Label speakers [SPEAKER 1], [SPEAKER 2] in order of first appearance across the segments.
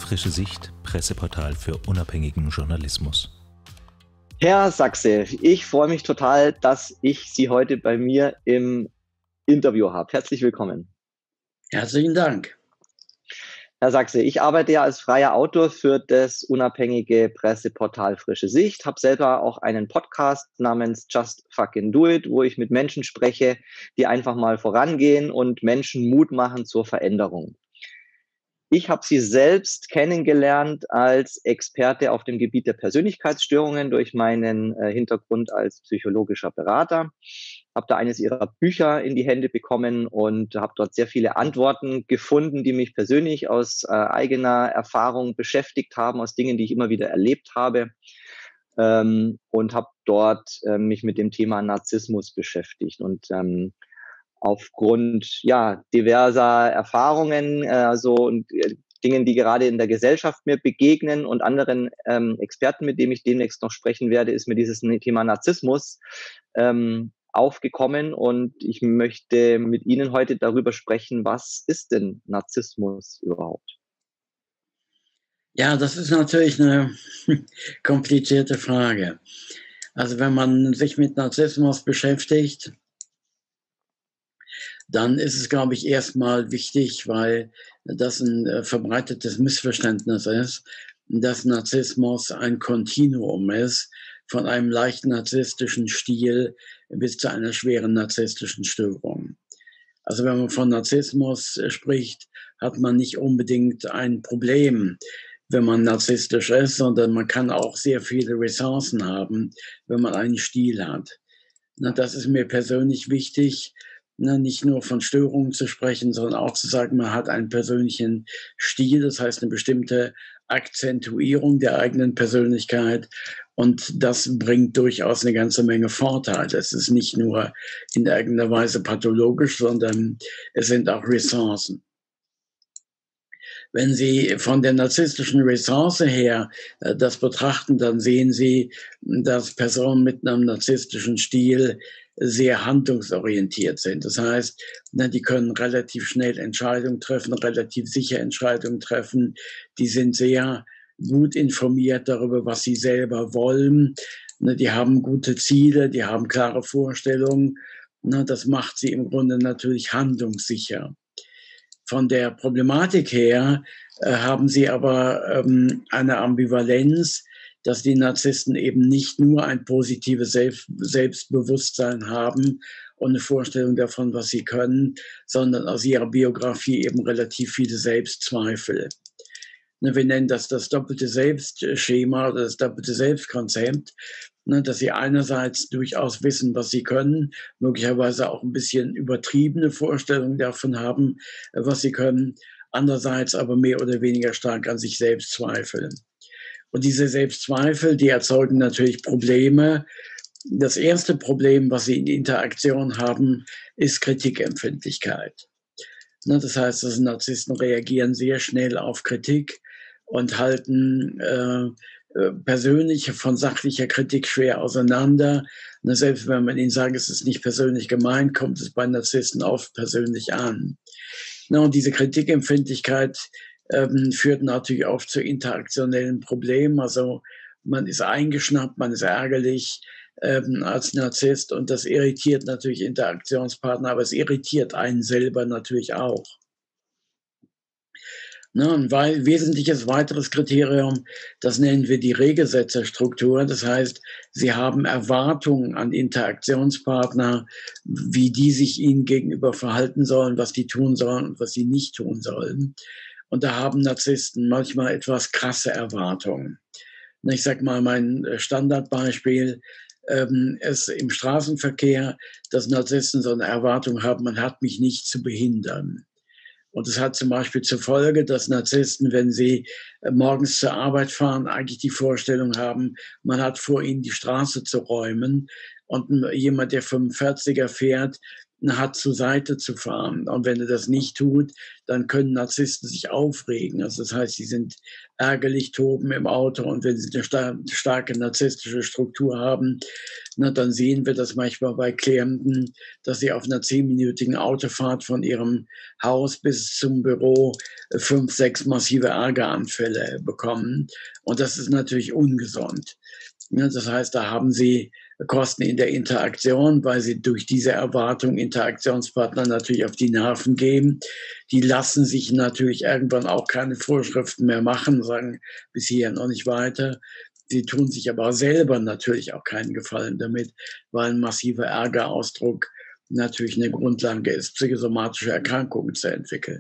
[SPEAKER 1] Frische Sicht, Presseportal für unabhängigen Journalismus.
[SPEAKER 2] Herr Sachse, ich freue mich total, dass ich Sie heute bei mir im Interview habe. Herzlich willkommen.
[SPEAKER 3] Herzlichen Dank.
[SPEAKER 2] Herr Sachse, ich arbeite ja als freier Autor für das unabhängige Presseportal Frische Sicht, habe selber auch einen Podcast namens Just Fucking Do It, wo ich mit Menschen spreche, die einfach mal vorangehen und Menschen Mut machen zur Veränderung. Ich habe Sie selbst kennengelernt als Experte auf dem Gebiet der Persönlichkeitsstörungen durch meinen Hintergrund als psychologischer Berater. Habe da eines Ihrer Bücher in die Hände bekommen und habe dort sehr viele Antworten gefunden, die mich persönlich aus eigener Erfahrung beschäftigt haben, aus Dingen, die ich immer wieder erlebt habe. Und habe dort mich mit dem Thema Narzissmus beschäftigt. Und aufgrund diverser Erfahrungen und Dingen, die gerade in der Gesellschaft mir begegnen und anderen Experten, mit denen ich demnächst noch sprechen werde, ist mir dieses Thema Narzissmus aufgekommen, und ich möchte mit Ihnen heute darüber sprechen, was ist denn Narzissmus überhaupt?
[SPEAKER 3] Ja, das ist natürlich eine komplizierte Frage. Also wenn man sich mit Narzissmus beschäftigt, dann ist es, glaube ich, erstmal wichtig, weil das ein verbreitetes Missverständnis ist, dass Narzissmus ein Kontinuum ist, von einem leichten narzisstischen Stil bis zu einer schweren narzisstischen Störung. Also wenn man von Narzissmus spricht, hat man nicht unbedingt ein Problem, wenn man narzisstisch ist, sondern man kann auch sehr viele Ressourcen haben, wenn man einen Stil hat. Das ist mir persönlich wichtig, nicht nur von Störungen zu sprechen, sondern auch zu sagen, man hat einen persönlichen Stil, das heißt eine bestimmte Akzentuierung der eigenen Persönlichkeit, und das bringt durchaus eine ganze Menge Vorteile. Es ist nicht nur in irgendeiner Weise pathologisch, sondern es sind auch Ressourcen. Wenn Sie von der narzisstischen Ressource her das betrachten, dann sehen Sie, dass Personen mit einem narzisstischen Stil sehr handlungsorientiert sind. Das heißt, die können relativ schnell Entscheidungen treffen, relativ sicher Entscheidungen treffen. Die sind sehr gut informiert darüber, was sie selber wollen. Die haben gute Ziele, die haben klare Vorstellungen. Das macht sie im Grunde natürlich handlungssicher. Von der Problematik her haben sie aber eine Ambivalenz, dass die Narzissten eben nicht nur ein positives Selbstbewusstsein haben und eine Vorstellung davon, was sie können, sondern aus ihrer Biografie eben relativ viele Selbstzweifel. Wir nennen das doppelte Selbstschema oder das doppelte Selbstkonzept, dass sie einerseits durchaus wissen, was sie können, möglicherweise auch ein bisschen übertriebene Vorstellungen davon haben, was sie können, andererseits aber mehr oder weniger stark an sich selbst zweifeln. Und diese Selbstzweifel, die erzeugen natürlich Probleme. Das erste Problem, was sie in Interaktion haben, ist Kritikempfindlichkeit. Das heißt, dass Narzissten reagieren sehr schnell auf Kritik und halten persönliche von sachlicher Kritik schwer auseinander. Selbst wenn man ihnen sagt, es ist nicht persönlich gemeint, kommt es bei Narzissten oft persönlich an. Und diese Kritikempfindlichkeit führt natürlich oft zu interaktionellen Problemen. Also man ist eingeschnappt, man ist ärgerlich als Narzisst, und das irritiert natürlich Interaktionspartner, aber es irritiert einen selber natürlich auch. Ein wesentliches weiteres Kriterium, das nennen wir die Regelsetzerstruktur. Das heißt, sie haben Erwartungen an Interaktionspartner, wie die sich ihnen gegenüber verhalten sollen, was die tun sollen und was sie nicht tun sollen. Und da haben Narzissten manchmal etwas krasse Erwartungen. Ich sage mal, mein Standardbeispiel ist im Straßenverkehr, dass Narzissten so eine Erwartung haben, man hat mich nicht zu behindern. Und es hat zum Beispiel zur Folge, dass Narzissten, wenn sie morgens zur Arbeit fahren, eigentlich die Vorstellung haben, man hat vor, ihnen die Straße zu räumen. Und jemand, der 45er fährt, hat, zur Seite zu fahren. Und wenn er das nicht tut, dann können Narzissten sich aufregen. Also das heißt, sie sind ärgerlich, toben im Auto. Und wenn sie eine starke narzisstische Struktur haben, dann sehen wir das manchmal bei Klienten, dass sie auf einer 10-minütigen Autofahrt von ihrem Haus bis zum Büro 5, 6 massive Ärgeranfälle bekommen. Und das ist natürlich ungesund. Das heißt, da haben sie Kosten in der Interaktion, weil sie durch diese Erwartung Interaktionspartner natürlich auf die Nerven gehen. Die lassen sich natürlich irgendwann auch keine Vorschriften mehr machen, sagen bis hier noch nicht weiter. Sie tun sich aber selber natürlich auch keinen Gefallen damit, weil ein massiver Ärgerausdruck natürlich eine Grundlage ist, psychosomatische Erkrankungen zu entwickeln.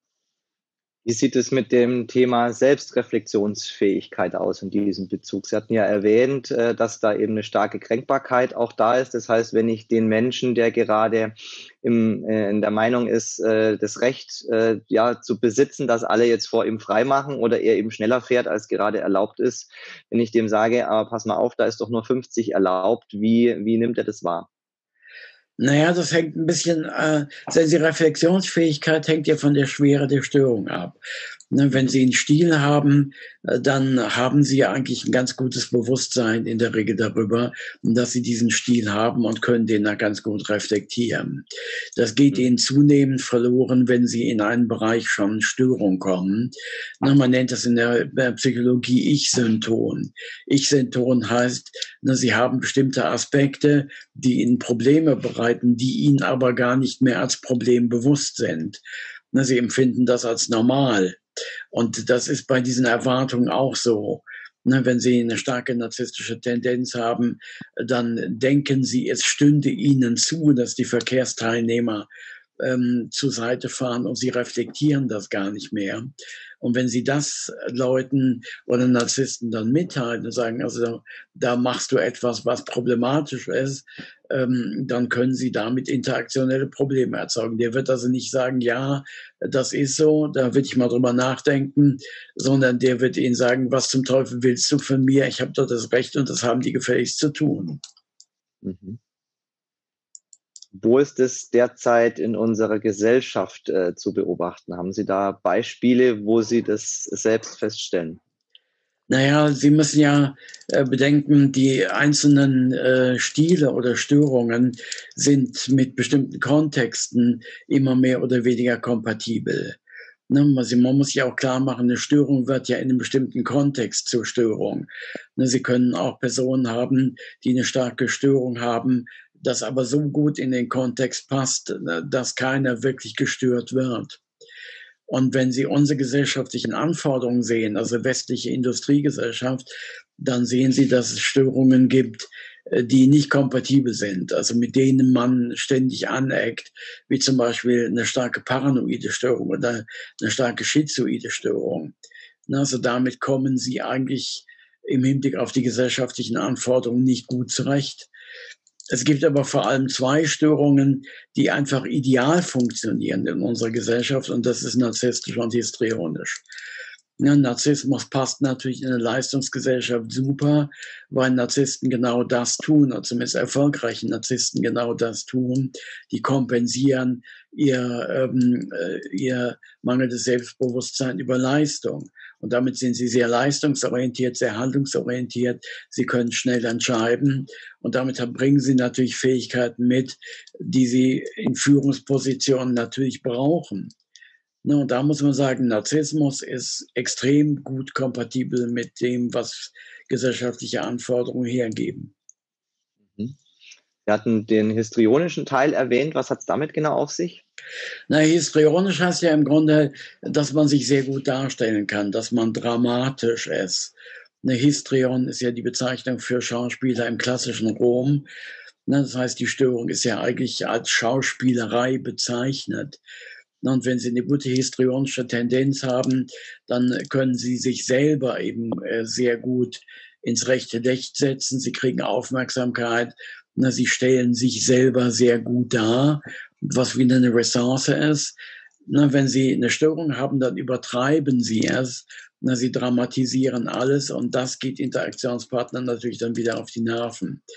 [SPEAKER 2] Wie sieht es mit dem Thema Selbstreflexionsfähigkeit aus in diesem Bezug? Sie hatten ja erwähnt, dass da eben eine starke Kränkbarkeit auch da ist. Das heißt, wenn ich den Menschen, der gerade in der Meinung ist, das Recht zu besitzen, dass alle jetzt vor ihm freimachen oder er eben schneller fährt, als gerade erlaubt ist, wenn ich dem sage, aber pass mal auf, da ist doch nur 50 erlaubt, wie nimmt er das wahr?
[SPEAKER 3] Naja, das hängt ein bisschen, die Reflexionsfähigkeit hängt ja von der Schwere der Störung ab. Wenn Sie einen Stil haben, dann haben Sie ja eigentlich ein ganz gutes Bewusstsein in der Regel darüber, dass Sie diesen Stil haben und können den dann ganz gut reflektieren. Das geht Ihnen zunehmend verloren, wenn Sie in einen Bereich schon Störung kommen. Man nennt das in der Psychologie Ich-Synton. Ich-Synton heißt, Sie haben bestimmte Aspekte, die Ihnen Probleme bereiten, die Ihnen aber gar nicht mehr als Problem bewusst sind. Sie empfinden das als normal. Und das ist bei diesen Erwartungen auch so. Wenn Sie eine starke narzisstische Tendenz haben, dann denken Sie, es stünde Ihnen zu, dass die Verkehrsteilnehmer zur Seite fahren und Sie reflektieren das gar nicht mehr. Und wenn Sie das Leuten oder Narzissten dann mitteilen und sagen, also da machst du etwas, was problematisch ist, dann können Sie damit interaktionelle Probleme erzeugen. Der wird also nicht sagen, ja, das ist so, da will ich mal drüber nachdenken, sondern der wird Ihnen sagen, was zum Teufel willst du von mir? Ich habe doch das Recht und das haben die gefälligst zu tun.
[SPEAKER 2] Mhm. Wo ist es derzeit in unserer Gesellschaft zu beobachten? Haben Sie da Beispiele, wo Sie das selbst feststellen?
[SPEAKER 3] Naja, Sie müssen ja bedenken, die einzelnen Stile oder Störungen sind mit bestimmten Kontexten immer mehr oder weniger kompatibel. Man muss sich auch klar machen, eine Störung wird ja in einem bestimmten Kontext zur Störung. Sie können auch Personen haben, die eine starke Störung haben, das aber so gut in den Kontext passt, dass keiner wirklich gestört wird. Und wenn Sie unsere gesellschaftlichen Anforderungen sehen, also westliche Industriegesellschaft, dann sehen Sie, dass es Störungen gibt, die nicht kompatibel sind, also mit denen man ständig aneckt, wie zum Beispiel eine starke paranoide Störung oder eine starke schizoide Störung. Also damit kommen Sie eigentlich im Hinblick auf die gesellschaftlichen Anforderungen nicht gut zurecht. Es gibt aber vor allem 2 Störungen, die einfach ideal funktionieren in unserer Gesellschaft, und das ist narzisstisch und histrionisch. Ja, Narzissmus passt natürlich in eine Leistungsgesellschaft super, weil Narzissten genau das tun, oder zumindest erfolgreiche Narzissten genau das tun. Die kompensieren ihr mangelndes Selbstbewusstsein über Leistung. Und damit sind sie sehr leistungsorientiert, sehr handlungsorientiert. Sie können schnell entscheiden. Und damit bringen sie natürlich Fähigkeiten mit, die sie in Führungspositionen natürlich brauchen. Und da muss man sagen, Narzissmus ist extrem gut kompatibel mit dem, was gesellschaftliche Anforderungen hergeben.
[SPEAKER 2] Mhm. Wir hatten den histrionischen Teil erwähnt. Was hat es damit genau auf sich?
[SPEAKER 3] Histrionisch heißt ja im Grunde, dass man sich sehr gut darstellen kann, dass man dramatisch ist. Histrion ist ja die Bezeichnung für Schauspieler im klassischen Rom. Das heißt, die Störung ist ja eigentlich als Schauspielerei bezeichnet. Und wenn Sie eine gute histrionische Tendenz haben, dann können Sie sich selber eben sehr gut ins rechte Licht setzen. Sie kriegen Aufmerksamkeit. Sie stellen sich selber sehr gut dar, was wieder eine Ressource ist. Wenn Sie eine Störung haben, dann übertreiben Sie es. Sie dramatisieren alles, und das geht Interaktionspartnern natürlich dann wieder auf die Nerven.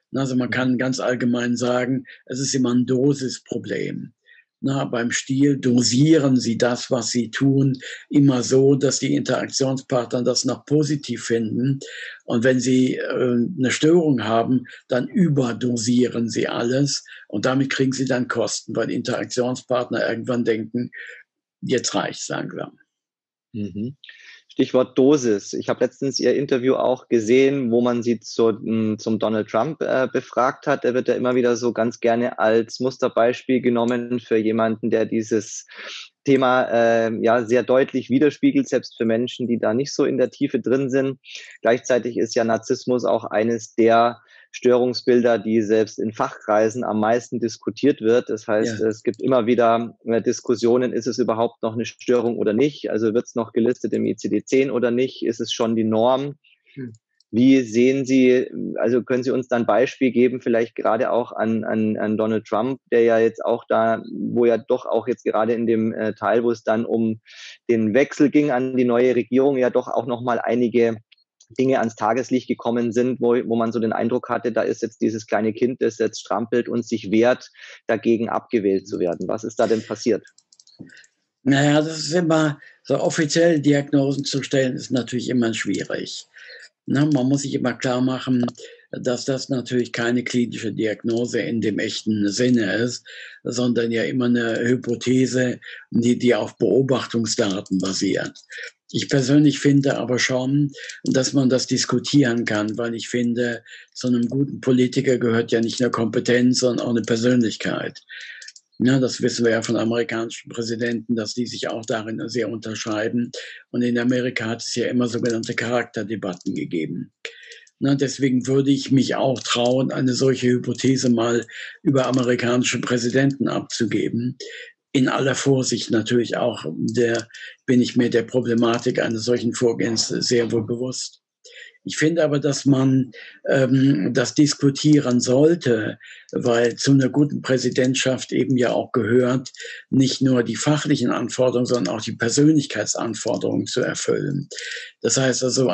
[SPEAKER 3] Also man kann ganz allgemein sagen, es ist immer ein Dosisproblem. Beim Stil dosieren Sie das, was Sie tun, immer so, dass die Interaktionspartner das noch positiv finden. Und wenn Sie eine Störung haben, dann überdosieren Sie alles. Und damit kriegen Sie dann Kosten, weil Interaktionspartner irgendwann denken, jetzt reicht's langsam.
[SPEAKER 2] Mhm. Stichwort Dosis. Ich habe letztens Ihr Interview auch gesehen, wo man Sie zum Donald Trump befragt hat. Er wird ja immer wieder so ganz gerne als Musterbeispiel genommen für jemanden, der dieses Thema ja sehr deutlich widerspiegelt, selbst für Menschen, die da nicht so in der Tiefe drin sind. Gleichzeitig ist ja Narzissmus auch eines der Störungsbilder, die selbst in Fachkreisen am meisten diskutiert wird. Das heißt,
[SPEAKER 3] Ja.
[SPEAKER 2] es gibt immer wieder Diskussionen, ist es überhaupt noch eine Störung oder nicht? Also wird es noch gelistet im ICD-10 oder nicht? Ist es schon die Norm? Wie sehen Sie, also können Sie uns dann ein Beispiel geben, vielleicht gerade auch an Donald Trump, der ja jetzt auch da, wo ja doch auch jetzt gerade in dem Teil, wo es dann um den Wechsel ging an die neue Regierung, ja doch auch nochmal einige Dinge ans Tageslicht gekommen sind, wo man so den Eindruck hatte, da ist jetzt dieses kleine Kind, das jetzt strampelt und sich wehrt, dagegen abgewählt zu werden. Was ist da denn passiert?
[SPEAKER 3] Naja, das ist immer, so offizielle Diagnosen zu stellen, ist natürlich immer schwierig. Man muss sich immer klar machen, dass das natürlich keine klinische Diagnose in dem echten Sinne ist, sondern ja immer eine Hypothese, die auf Beobachtungsdaten basiert. Ich persönlich finde aber schon, dass man das diskutieren kann, weil ich finde, zu einem guten Politiker gehört ja nicht nur Kompetenz, sondern auch eine Persönlichkeit. Ja, das wissen wir ja von amerikanischen Präsidenten, dass die sich auch darin sehr unterscheiden. Und in Amerika hat es ja immer sogenannte Charakterdebatten gegeben. Deswegen würde ich mich auch trauen, eine solche Hypothese mal über amerikanische Präsidenten abzugeben. In aller Vorsicht natürlich auch, bin ich mir der Problematik eines solchen Vorgehens sehr wohl bewusst. Ich finde aber, dass man das diskutieren sollte, weil zu einer guten Präsidentschaft eben ja auch gehört, nicht nur die fachlichen Anforderungen, sondern auch die Persönlichkeitsanforderungen zu erfüllen. Das heißt also,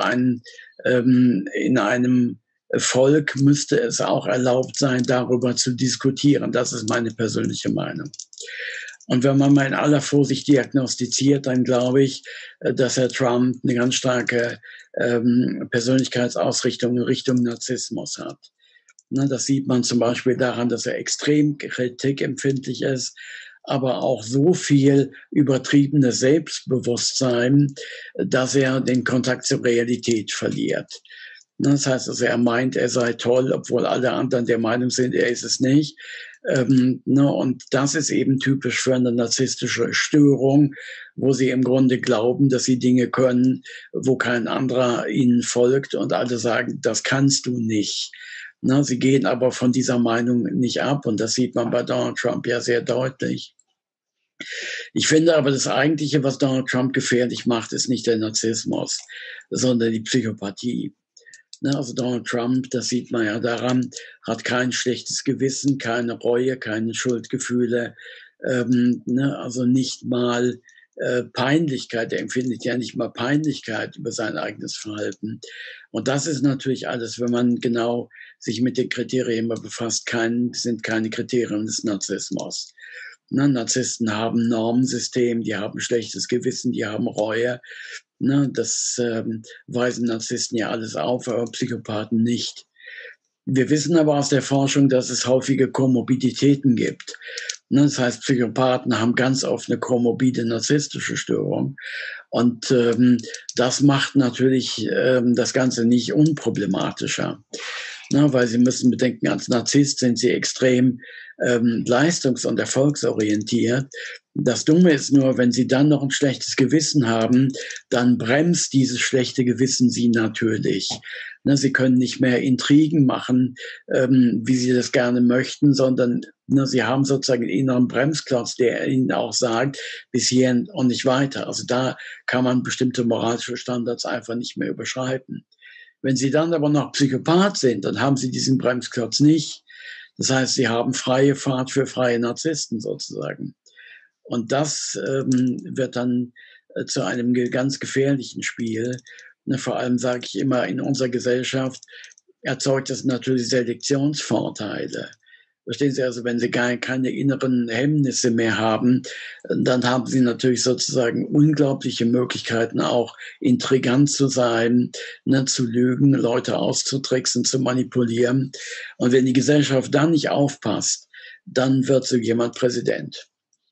[SPEAKER 3] in einem Volk müsste es auch erlaubt sein, darüber zu diskutieren. Das ist meine persönliche Meinung. Und wenn man mal in aller Vorsicht diagnostiziert, dann glaube ich, dass Herr Trump eine ganz starke Persönlichkeitsausrichtung in Richtung Narzissmus hat. Das sieht man zum Beispiel daran, dass er extrem kritikempfindlich ist, aber auch so viel übertriebenes Selbstbewusstsein, dass er den Kontakt zur Realität verliert. Das heißt also, er meint, er sei toll, obwohl alle anderen der Meinung sind, er ist es nicht. Und das ist eben typisch für eine narzisstische Störung, wo sie im Grunde glauben, dass sie Dinge können, wo kein anderer ihnen folgt und alle sagen, das kannst du nicht. Sie gehen aber von dieser Meinung nicht ab und das sieht man bei Donald Trump ja sehr deutlich. Ich finde aber, das Eigentliche, was Donald Trump gefährlich macht, ist nicht der Narzissmus, sondern die Psychopathie. Also Donald Trump, das sieht man ja daran, hat kein schlechtes Gewissen, keine Reue, keine Schuldgefühle, also nicht mal Peinlichkeit. Er empfindet ja nicht mal Peinlichkeit über sein eigenes Verhalten. Und das ist natürlich alles, wenn man genau sich mit den Kriterien befasst, sind keine Kriterien des Narzissmus. Narzissten haben ein Normensystem, die haben schlechtes Gewissen, die haben Reue. Das weisen Narzissten ja alles auf, aber Psychopathen nicht. Wir wissen aber aus der Forschung, dass es häufige Komorbiditäten gibt. Das heißt, Psychopathen haben ganz oft eine komorbide narzisstische Störung. Und das macht natürlich das Ganze nicht unproblematischer. Weil Sie müssen bedenken, als Narzisst sind Sie extrem leistungs- und erfolgsorientiert. Das Dumme ist nur, wenn Sie dann noch ein schlechtes Gewissen haben, dann bremst dieses schlechte Gewissen Sie natürlich. Sie können nicht mehr Intrigen machen, wie Sie das gerne möchten, sondern Sie haben sozusagen einen inneren Bremsklotz, der Ihnen auch sagt, bis hierhin und nicht weiter. Also da kann man bestimmte moralische Standards einfach nicht mehr überschreiten. Wenn Sie dann aber noch Psychopath sind, dann haben Sie diesen Bremsklotz nicht. Das heißt, Sie haben freie Fahrt für freie Narzissten sozusagen. Und das wird dann zu einem ganz gefährlichen Spiel. Vor allem sage ich immer, in unserer Gesellschaft erzeugt das natürlich Selektionsvorteile. Verstehen Sie, also wenn Sie keine inneren Hemmnisse mehr haben, dann haben Sie natürlich sozusagen unglaubliche Möglichkeiten, auch intrigant zu sein, ne, zu lügen, Leute auszutricksen, zu manipulieren. Und wenn die Gesellschaft dann nicht aufpasst, dann wird so jemand Präsident.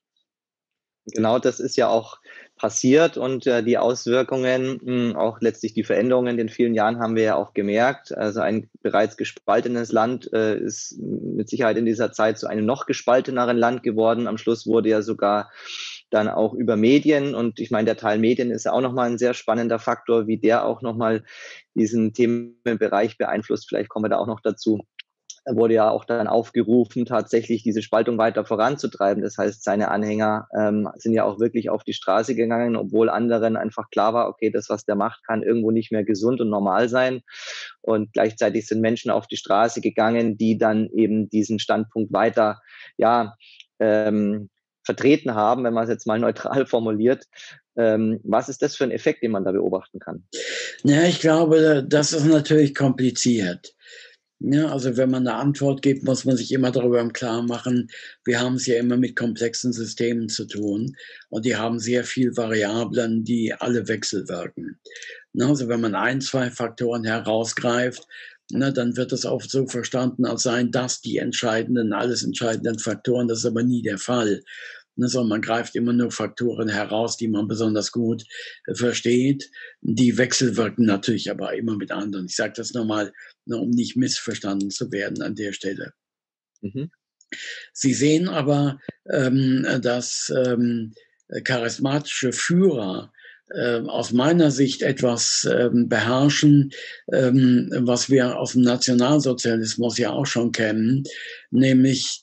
[SPEAKER 2] Genau, das ist ja auch passiert und die Auswirkungen, auch letztlich die Veränderungen in den vielen Jahren haben wir ja auch gemerkt. Also ein bereits gespaltenes Land ist mit Sicherheit in dieser Zeit zu einem noch gespalteneren Land geworden. Am Schluss wurde ja sogar dann auch über Medien, und ich meine, der Teil Medien ist ja auch nochmal ein sehr spannender Faktor, wie der auch nochmal diesen Themenbereich beeinflusst. Vielleicht kommen wir da auch noch dazu. Er wurde ja auch dann aufgerufen, tatsächlich diese Spaltung weiter voranzutreiben. Das heißt, seine Anhänger sind ja auch wirklich auf die Straße gegangen, obwohl anderen einfach klar war, okay, das, was der macht, kann irgendwo nicht mehr gesund und normal sein. Und gleichzeitig sind Menschen auf die Straße gegangen, die dann eben diesen Standpunkt weiter, ja, vertreten haben, wenn man es jetzt mal neutral formuliert. Was ist das für ein Effekt, den man da beobachten kann?
[SPEAKER 3] Ja, ich glaube, das ist natürlich kompliziert. Ja, also wenn man eine Antwort gibt, muss man sich immer darüber im Klaren machen, wir haben es ja immer mit komplexen Systemen zu tun und die haben sehr viel Variablen, die alle wechselwirken. Ne, also wenn man 1, 2 Faktoren herausgreift, ne, dann wird es oft so verstanden, als seien das die entscheidenden, alles entscheidenden Faktoren. Das ist aber nie der Fall. Ne, sondern man greift immer nur Faktoren heraus, die man besonders gut versteht. Die wechselwirken natürlich aber immer mit anderen. Ich sage das nochmal, ne, um nicht missverstanden zu werden an der Stelle.
[SPEAKER 2] Mhm.
[SPEAKER 3] Sie sehen aber, dass charismatische Führer aus meiner Sicht etwas beherrschen, was wir aus dem Nationalsozialismus ja auch schon kennen, nämlich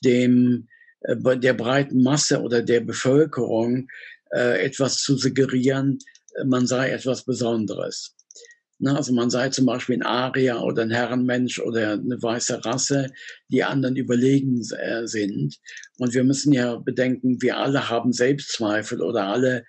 [SPEAKER 3] der breiten Masse oder der Bevölkerung etwas zu suggerieren, man sei etwas Besonderes. Na, also man sei zum Beispiel ein Arier oder ein Herrenmensch oder eine weiße Rasse, die anderen überlegen sind. Und wir müssen ja bedenken, wir alle haben Selbstzweifel oder alle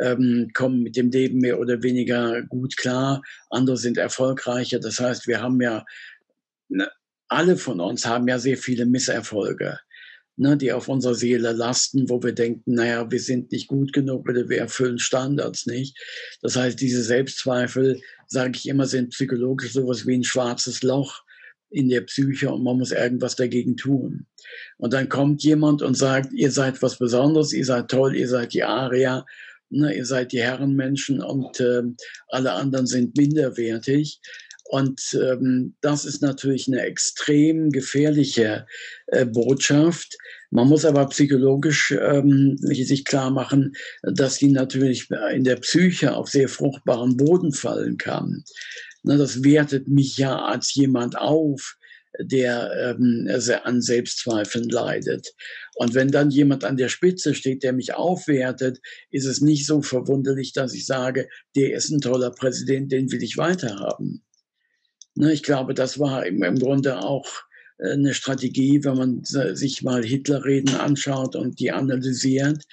[SPEAKER 3] kommen mit dem Leben mehr oder weniger gut klar. Andere sind erfolgreicher. Das heißt, wir haben ja, ne, alle von uns haben ja sehr viele Misserfolge, ne, die auf unserer Seele lasten, wo wir denken, naja, wir sind nicht gut genug oder wir erfüllen Standards nicht. Das heißt, diese Selbstzweifel, sage ich immer, sind psychologisch sowas wie ein schwarzes Loch in der Psyche und man muss irgendwas dagegen tun. Und dann kommt jemand und sagt, ihr seid was Besonderes, ihr seid toll, ihr seid die Arier, ne, ihr seid die Herrenmenschen und alle anderen sind minderwertig. Und das ist natürlich eine extrem gefährliche Botschaft. Man muss aber psychologisch sich klar machen, dass die natürlich in der Psyche auf sehr fruchtbaren Boden fallen kann. Na, das wertet mich ja als jemand auf, der an Selbstzweifeln leidet. Und wenn dann jemand an der Spitze steht, der mich aufwertet, ist es nicht so verwunderlich, dass ich sage, der ist ein toller Präsident, den will ich weiterhaben. Ne, ich glaube, das war im Grunde auch eine Strategie, wenn man sich mal Hitlerreden anschaut und die analysiert,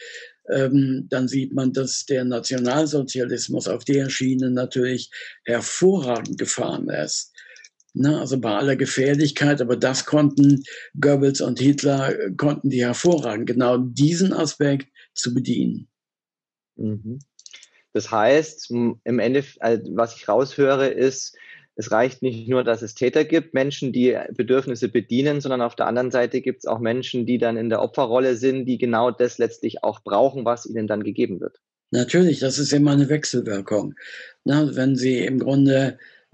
[SPEAKER 3] dann sieht man, dass der Nationalsozialismus auf der Schiene natürlich hervorragend gefahren ist. Ne, also bei aller Gefährlichkeit, aber das konnten Goebbels und Hitler, konnten die hervorragend, genau diesen Aspekt zu bedienen.
[SPEAKER 2] Mhm. Das heißt, im Endeffekt, was ich raushöre, ist, es reicht nicht nur, dass es Täter gibt, Menschen, die Bedürfnisse bedienen, sondern auf der anderen Seite gibt es auch Menschen, die dann in der Opferrolle sind, die genau das letztlich auch brauchen, was ihnen dann gegeben wird.
[SPEAKER 3] Natürlich, das ist immer eine Wechselwirkung. Na, wenn Sie im Grunde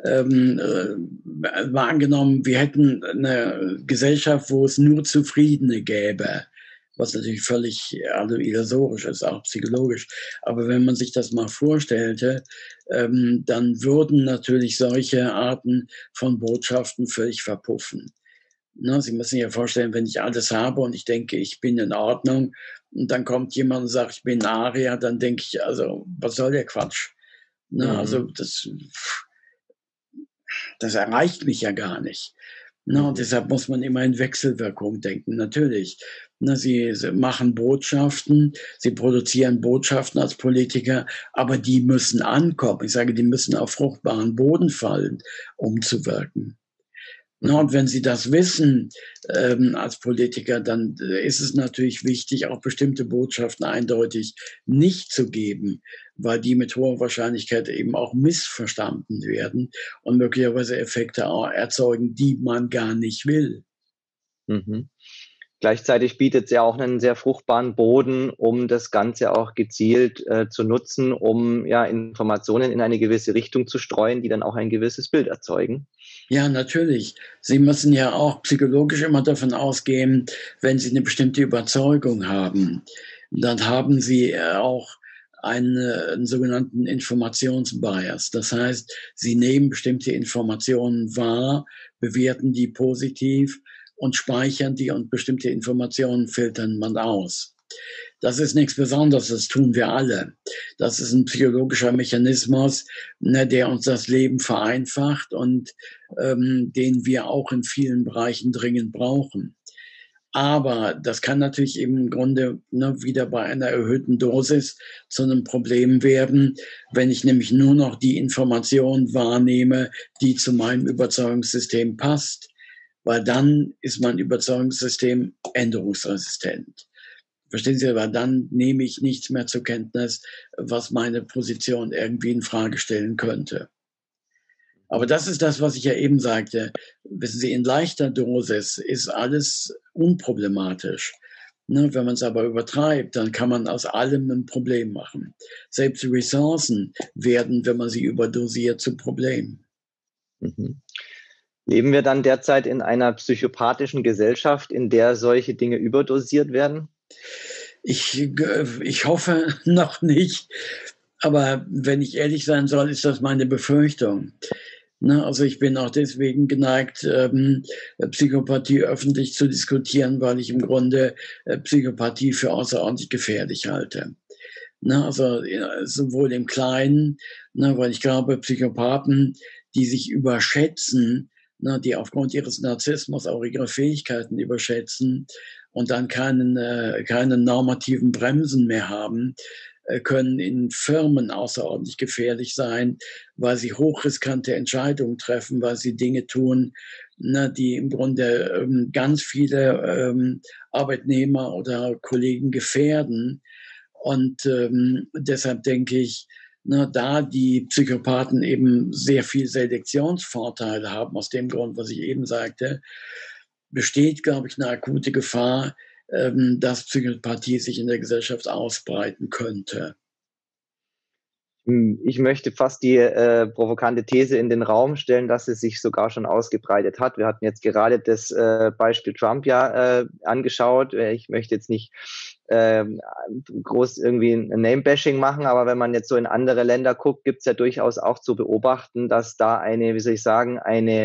[SPEAKER 3] mal angenommen, wir hätten eine Gesellschaft, wo es nur Zufriedene gäbe, was natürlich völlig illusorisch ist, auch psychologisch. Aber wenn man sich das mal vorstellte, dann würden natürlich solche Arten von Botschaften völlig verpuffen. Na, Sie müssen sich ja vorstellen, wenn ich alles habe und ich denke, ich bin in Ordnung, und dann kommt jemand und sagt, ich bin ein Arier, dann denke ich, also, was soll der Quatsch? Na, also, das erreicht mich ja gar nicht. Na, und deshalb muss man immer in Wechselwirkung denken, natürlich. Na, sie machen Botschaften, sie produzieren Botschaften als Politiker, aber die müssen ankommen. Ich sage, die müssen auf fruchtbaren Boden fallen, um zu wirken. Na, und wenn Sie das wissen als Politiker, dann ist es natürlich wichtig, auch bestimmte Botschaften eindeutig nicht zu geben, weil die mit hoher Wahrscheinlichkeit eben auch missverstanden werden und möglicherweise Effekte erzeugen, die man gar nicht will.
[SPEAKER 2] Mhm. Gleichzeitig bietet es ja auch einen sehr fruchtbaren Boden, um das Ganze auch gezielt zu nutzen, um ja Informationen in eine gewisse Richtung zu streuen, die dann auch ein gewisses Bild erzeugen.
[SPEAKER 3] Ja, natürlich. Sie müssen ja auch psychologisch immer davon ausgehen, wenn Sie eine bestimmte Überzeugung haben, dann haben Sie auch einen sogenannten Informationsbias. Das heißt, Sie nehmen bestimmte Informationen wahr, bewerten die positiv und speichern die, und bestimmte Informationen filtern man aus. Das ist nichts Besonderes, das tun wir alle. Das ist ein psychologischer Mechanismus, ne, der uns das Leben vereinfacht und den wir auch in vielen Bereichen dringend brauchen. Aber das kann natürlich eben im Grunde wieder bei einer erhöhten Dosis zu einem Problem werden, wenn ich nämlich nur noch die Information wahrnehme, die zu meinem Überzeugungssystem passt, weil dann ist mein Überzeugungssystem änderungsresistent. Verstehen Sie, aber dann nehme ich nichts mehr zur Kenntnis, was meine Position irgendwie in Frage stellen könnte. Aber das ist das, was ich ja eben sagte. Wissen Sie, in leichter Dosis ist alles unproblematisch. Ne, wenn man es aber übertreibt, dann kann man aus allem ein Problem machen. Selbst die Ressourcen werden, wenn man sie überdosiert, zu Problemen.
[SPEAKER 2] Mhm. Leben wir dann derzeit in einer psychopathischen Gesellschaft, in der solche Dinge überdosiert werden?
[SPEAKER 3] Ich hoffe noch nicht. Aber wenn ich ehrlich sein soll, ist das meine Befürchtung. Ne, also ich bin auch deswegen geneigt, Psychopathie öffentlich zu diskutieren, weil ich im Grunde Psychopathie für außerordentlich gefährlich halte. Ne, also sowohl im Kleinen, ne, weil ich glaube, Psychopathen, die sich überschätzen, ne, die aufgrund ihres Narzissmus auch ihre Fähigkeiten überschätzen und dann keine normativen Bremsen mehr haben, können in Firmen außerordentlich gefährlich sein, weil sie hochriskante Entscheidungen treffen, weil sie Dinge tun, ne, die im Grunde ganz viele Arbeitnehmer oder Kollegen gefährden. Und deshalb denke ich, ne, da die Psychopathen eben sehr viel Selektionsvorteile haben, aus dem Grund, was ich eben sagte, besteht, glaube ich, eine akute Gefahr, dass Psychopathie sich in der Gesellschaft ausbreiten könnte.
[SPEAKER 2] Ich möchte fast die provokante These in den Raum stellen, dass es sich sogar schon ausgebreitet hat. Wir hatten jetzt gerade das Beispiel Trump ja angeschaut. Ich möchte jetzt nicht groß irgendwie ein Name-Bashing machen, aber wenn man jetzt so in andere Länder guckt, gibt es ja durchaus auch zu beobachten, dass da eine, wie soll ich sagen,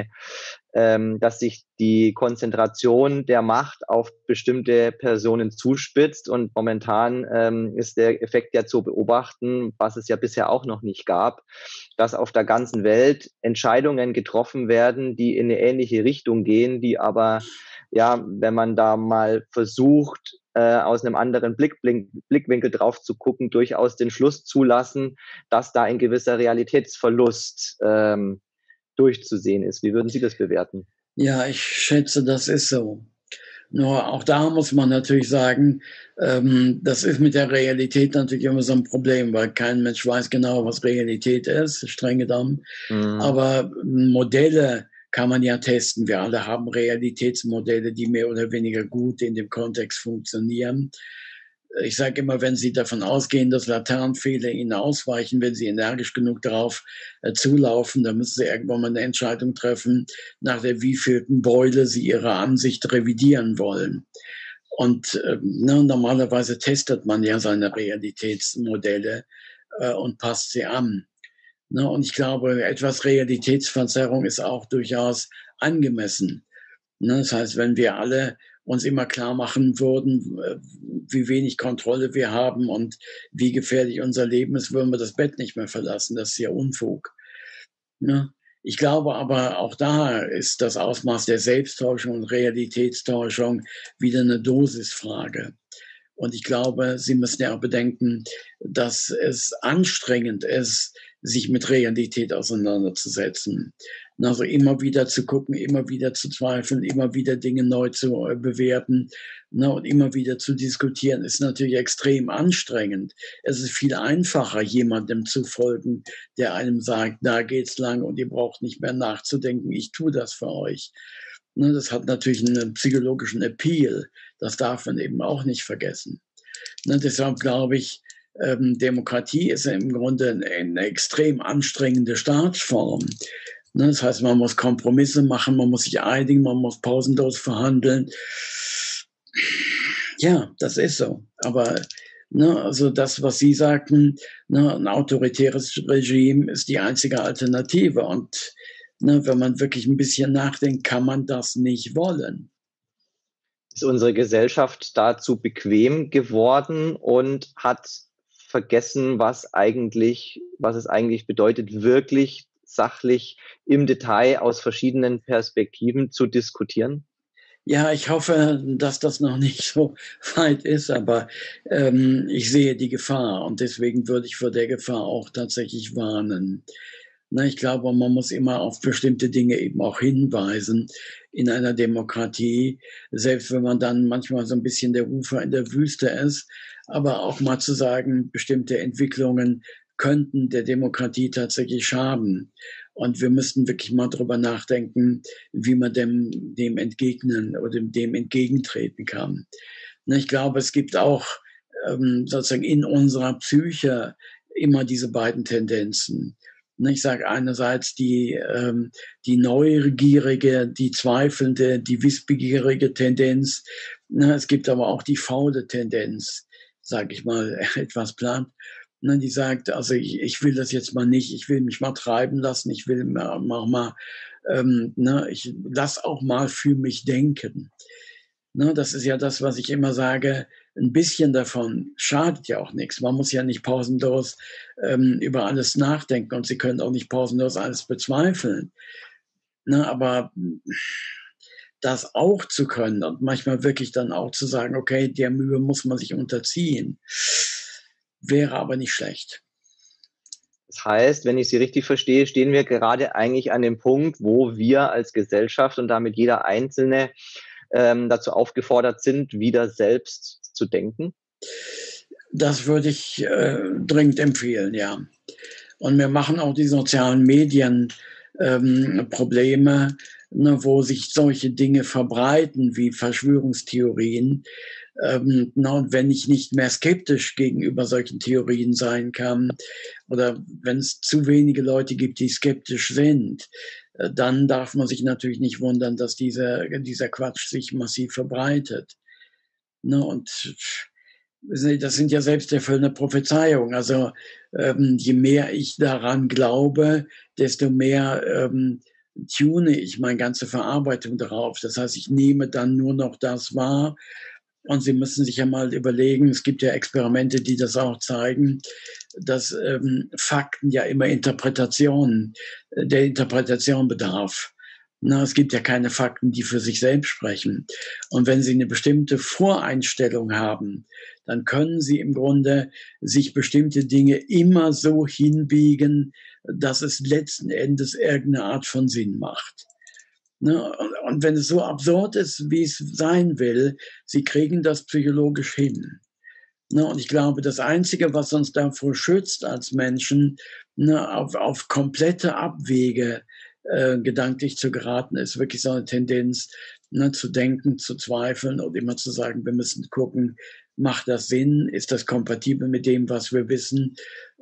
[SPEAKER 2] dass sich die Konzentration der Macht auf bestimmte Personen zuspitzt, und momentan ist der Effekt ja zu beobachten, was es ja bisher auch noch nicht gab, dass auf der ganzen Welt Entscheidungen getroffen werden, die in eine ähnliche Richtung gehen, die aber, ja, wenn man da mal versucht, aus einem anderen Blickwinkel drauf zu gucken, durchaus den Schluss zulassen, dass da ein gewisser Realitätsverlust durchzusehen ist. Wie würden Sie das bewerten?
[SPEAKER 3] Ja, ich schätze, das ist so. Nur auch da muss man natürlich sagen, das ist mit der Realität natürlich immer so ein Problem, weil kein Mensch weiß genau, was Realität ist, streng genommen.
[SPEAKER 2] Mhm.
[SPEAKER 3] Aber Modelle kann man ja testen. Wir alle haben Realitätsmodelle, die mehr oder weniger gut in dem Kontext funktionieren. Ich sage immer, wenn Sie davon ausgehen, dass Laternenpfähle Ihnen ausweichen, wenn Sie energisch genug darauf zulaufen, dann müssen Sie irgendwann mal eine Entscheidung treffen, nach der wievielten Beule Sie Ihre Ansicht revidieren wollen. Und normalerweise testet man ja seine Realitätsmodelle und passt sie an. Ne, und ich glaube, etwas Realitätsverzerrung ist auch durchaus angemessen. Ne, das heißt, wenn wir alle uns immer klar machen würden, wie wenig Kontrolle wir haben und wie gefährlich unser Leben ist, würden wir das Bett nicht mehr verlassen. Das ist ja Unfug. Ne? Ich glaube aber, auch da ist das Ausmaß der Selbsttäuschung und Realitätstäuschung wieder eine Dosisfrage. Und ich glaube, Sie müssen ja auch bedenken, dass es anstrengend ist, sich mit Realität auseinanderzusetzen. Also immer wieder zu gucken, immer wieder zu zweifeln, immer wieder Dinge neu zu bewerten, und immer wieder zu diskutieren, ist natürlich extrem anstrengend. Es ist viel einfacher, jemandem zu folgen, der einem sagt, da geht's lang und ihr braucht nicht mehr nachzudenken, ich tue das für euch. Das hat natürlich einen psychologischen Appeal. Das darf man eben auch nicht vergessen. Deshalb glaube ich, Demokratie ist im Grunde eine extrem anstrengende Staatsform. Das heißt, man muss Kompromisse machen, man muss sich einigen, man muss pausenlos verhandeln. Ja, das ist so. Aber also das, was Sie sagten, ein autoritäres Regime ist die einzige Alternative. Und wenn man wirklich ein bisschen nachdenkt, kann man das nicht wollen.
[SPEAKER 2] Ist unsere Gesellschaft dazu bequem geworden und hat vergessen, was es eigentlich bedeutet, wirklich sachlich im Detail aus verschiedenen Perspektiven zu diskutieren?
[SPEAKER 3] Ja, ich hoffe, dass das noch nicht so weit ist, aber ich sehe die Gefahr und deswegen würde ich vor der Gefahr auch tatsächlich warnen. Ich glaube, man muss immer auf bestimmte Dinge eben auch hinweisen in einer Demokratie, selbst wenn man dann manchmal so ein bisschen der Rufer in der Wüste ist, aber auch mal zu sagen, bestimmte Entwicklungen könnten der Demokratie tatsächlich schaden. Und wir müssten wirklich mal drüber nachdenken, wie man dem entgegnen oder dem entgegentreten kann. Ich glaube, es gibt auch sozusagen in unserer Psyche immer diese beiden Tendenzen. Ich sage einerseits die neugierige, die zweifelnde, die wissbegierige Tendenz. Es gibt aber auch die faule Tendenz, sage ich mal, etwas plant. Die sagt, also ich will das jetzt mal nicht, ich will mich mal treiben lassen, ich will mal, ich lass auch mal für mich denken. Das ist ja das, was ich immer sage, ein bisschen davon schadet ja auch nichts. Man muss ja nicht pausenlos über alles nachdenken und Sie können auch nicht pausenlos alles bezweifeln. Aber das auch zu können und manchmal wirklich dann auch zu sagen, okay, der Mühe muss man sich unterziehen, wäre aber nicht schlecht.
[SPEAKER 2] Das heißt, wenn ich Sie richtig verstehe, stehen wir gerade eigentlich an dem Punkt, wo wir als Gesellschaft und damit jeder Einzelne dazu aufgefordert sind, wieder selbst zu denken?
[SPEAKER 3] Das würde ich dringend empfehlen, ja. Und mir machen auch die sozialen Medien Probleme, wo sich solche Dinge verbreiten wie Verschwörungstheorien. Und wenn ich nicht mehr skeptisch gegenüber solchen Theorien sein kann oder wenn es zu wenige Leute gibt, die skeptisch sind, dann darf man sich natürlich nicht wundern, dass dieser Quatsch sich massiv verbreitet. Und das sind ja selbsterfüllende Prophezeiungen. Also je mehr ich daran glaube, desto mehr tune ich meine ganze Verarbeitung darauf. Das heißt, ich nehme dann nur noch das wahr. Und Sie müssen sich ja mal überlegen, es gibt ja Experimente, die das auch zeigen, dass Fakten ja immer der Interpretation bedarf. Es gibt ja keine Fakten, die für sich selbst sprechen. Und wenn Sie eine bestimmte Voreinstellung haben, dann können Sie im Grunde sich bestimmte Dinge immer so hinbiegen, dass es letzten Endes irgendeine Art von Sinn macht. Und wenn es so absurd ist, wie es sein will, Sie kriegen das psychologisch hin. Und ich glaube, das Einzige, was uns davor schützt als Menschen, auf komplette Abwege gedanklich zu geraten, ist wirklich so eine Tendenz, zu denken, zu zweifeln und immer zu sagen, wir müssen gucken, macht das Sinn? Ist das kompatibel mit dem, was wir wissen?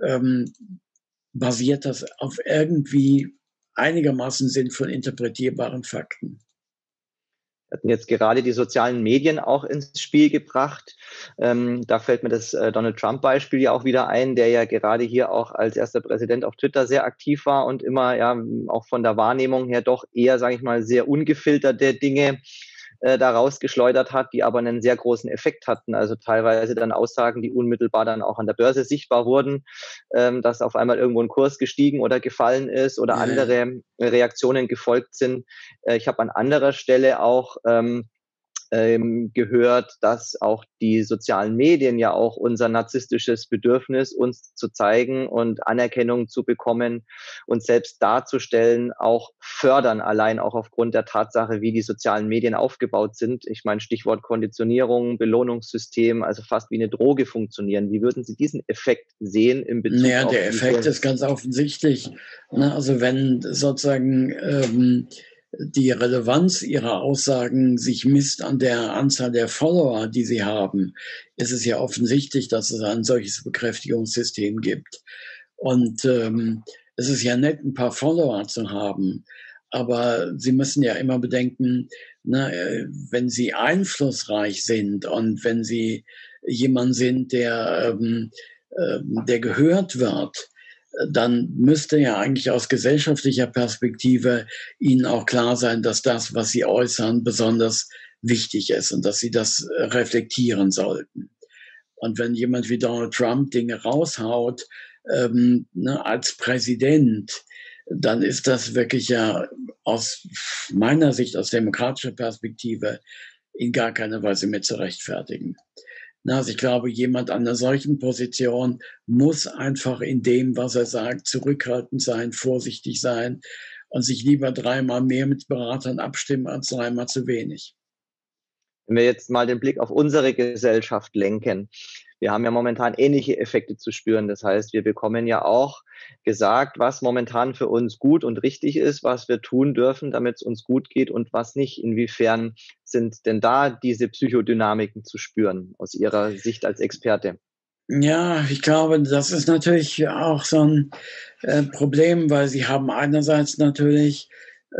[SPEAKER 3] Basiert das auf irgendwie einigermaßen sinnvoll interpretierbaren Fakten?
[SPEAKER 2] Wir hatten jetzt gerade die sozialen Medien auch ins Spiel gebracht. Da fällt mir das Donald Trump-Beispiel ja auch wieder ein, der ja gerade hier auch als erster Präsident auf Twitter sehr aktiv war und immer ja auch von der Wahrnehmung her doch eher, sage ich mal, sehr ungefilterte Dinge da rausgeschleudert hat, die aber einen sehr großen Effekt hatten. Also teilweise dann Aussagen, die unmittelbar dann auch an der Börse sichtbar wurden, dass auf einmal irgendwo ein Kurs gestiegen oder gefallen ist oder andere Reaktionen gefolgt sind. Ich habe an anderer Stelle auch gehört, dass auch die sozialen Medien ja auch unser narzisstisches Bedürfnis, uns zu zeigen und Anerkennung zu bekommen und selbst darzustellen, auch fördern, allein auch aufgrund der Tatsache, wie die sozialen Medien aufgebaut sind. Ich meine, Stichwort Konditionierung, Belohnungssystem, also fast wie eine Droge funktionieren. Wie würden Sie diesen Effekt sehen in Bezug
[SPEAKER 3] Naja,
[SPEAKER 2] auf
[SPEAKER 3] der Effekt ist ganz offensichtlich. Ne? Also wenn sozusagen die Relevanz ihrer Aussagen sich misst an der Anzahl der Follower, die sie haben, ist es ja offensichtlich, dass es ein solches Bekräftigungssystem gibt. Und es ist ja nett, ein paar Follower zu haben, aber Sie müssen ja immer bedenken, ne, wenn Sie einflussreich sind und wenn Sie jemand sind, der gehört wird, dann müsste ja eigentlich aus gesellschaftlicher Perspektive Ihnen auch klar sein, dass das, was Sie äußern, besonders wichtig ist und dass Sie das reflektieren sollten. Und wenn jemand wie Donald Trump Dinge raushaut, ne, als Präsident, dann ist das wirklich ja aus meiner Sicht, aus demokratischer Perspektive, in gar keiner Weise mehr zu rechtfertigen. Also ich glaube, jemand an einer solchen Position muss einfach in dem, was er sagt, zurückhaltend sein, vorsichtig sein und sich lieber 3-mal mehr mit Beratern abstimmen als 3-mal zu wenig.
[SPEAKER 2] Wenn wir jetzt mal den Blick auf unsere Gesellschaft lenken, wir haben ja momentan ähnliche Effekte zu spüren. Das heißt, wir bekommen ja auch gesagt, was momentan für uns gut und richtig ist, was wir tun dürfen, damit es uns gut geht und was nicht. Inwiefern sind denn da diese Psychodynamiken zu spüren aus Ihrer Sicht als Experte?
[SPEAKER 3] Ja, ich glaube, das ist natürlich auch so ein Problem, weil Sie haben einerseits natürlich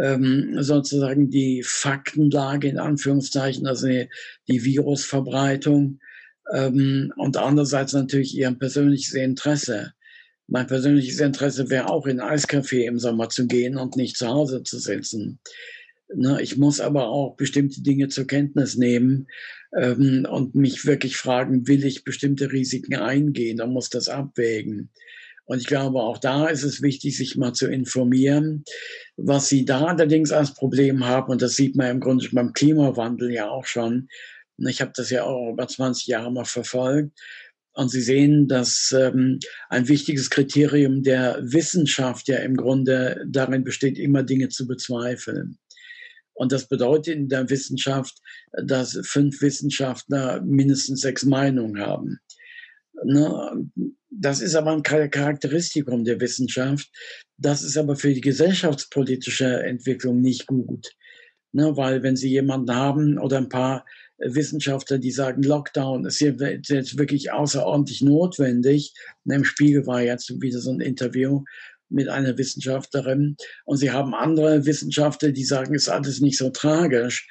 [SPEAKER 3] sozusagen die Faktenlage in Anführungszeichen, also die Virusverbreitung, und andererseits natürlich Ihr persönliches Interesse. Mein persönliches Interesse wäre auch, in ein Eiscafé im Sommer zu gehen und nicht zu Hause zu sitzen. Ne, ich muss aber auch bestimmte Dinge zur Kenntnis nehmen und mich wirklich fragen, will ich bestimmte Risiken eingehen? Dann muss das abwägen. Und ich glaube, auch da ist es wichtig, sich mal zu informieren. Was Sie da allerdings als Problem haben, und das sieht man im Grunde beim Klimawandel ja auch schon, ich habe das ja auch über 20 Jahre mal verfolgt, und Sie sehen, dass ein wichtiges Kriterium der Wissenschaft ja im Grunde darin besteht, immer Dinge zu bezweifeln. Und das bedeutet in der Wissenschaft, dass 5 Wissenschaftler mindestens 6 Meinungen haben. Ne? Das ist aber ein Charakteristikum der Wissenschaft. Das ist aber für die gesellschaftspolitische Entwicklung nicht gut. Ne? Weil wenn Sie jemanden haben oder ein paar Wissenschaftler, die sagen, Lockdown ist jetzt wirklich außerordentlich notwendig. Im Spiegel war jetzt wieder so ein Interview mit einer Wissenschaftlerin. Und Sie haben andere Wissenschaftler, die sagen, ist alles nicht so tragisch.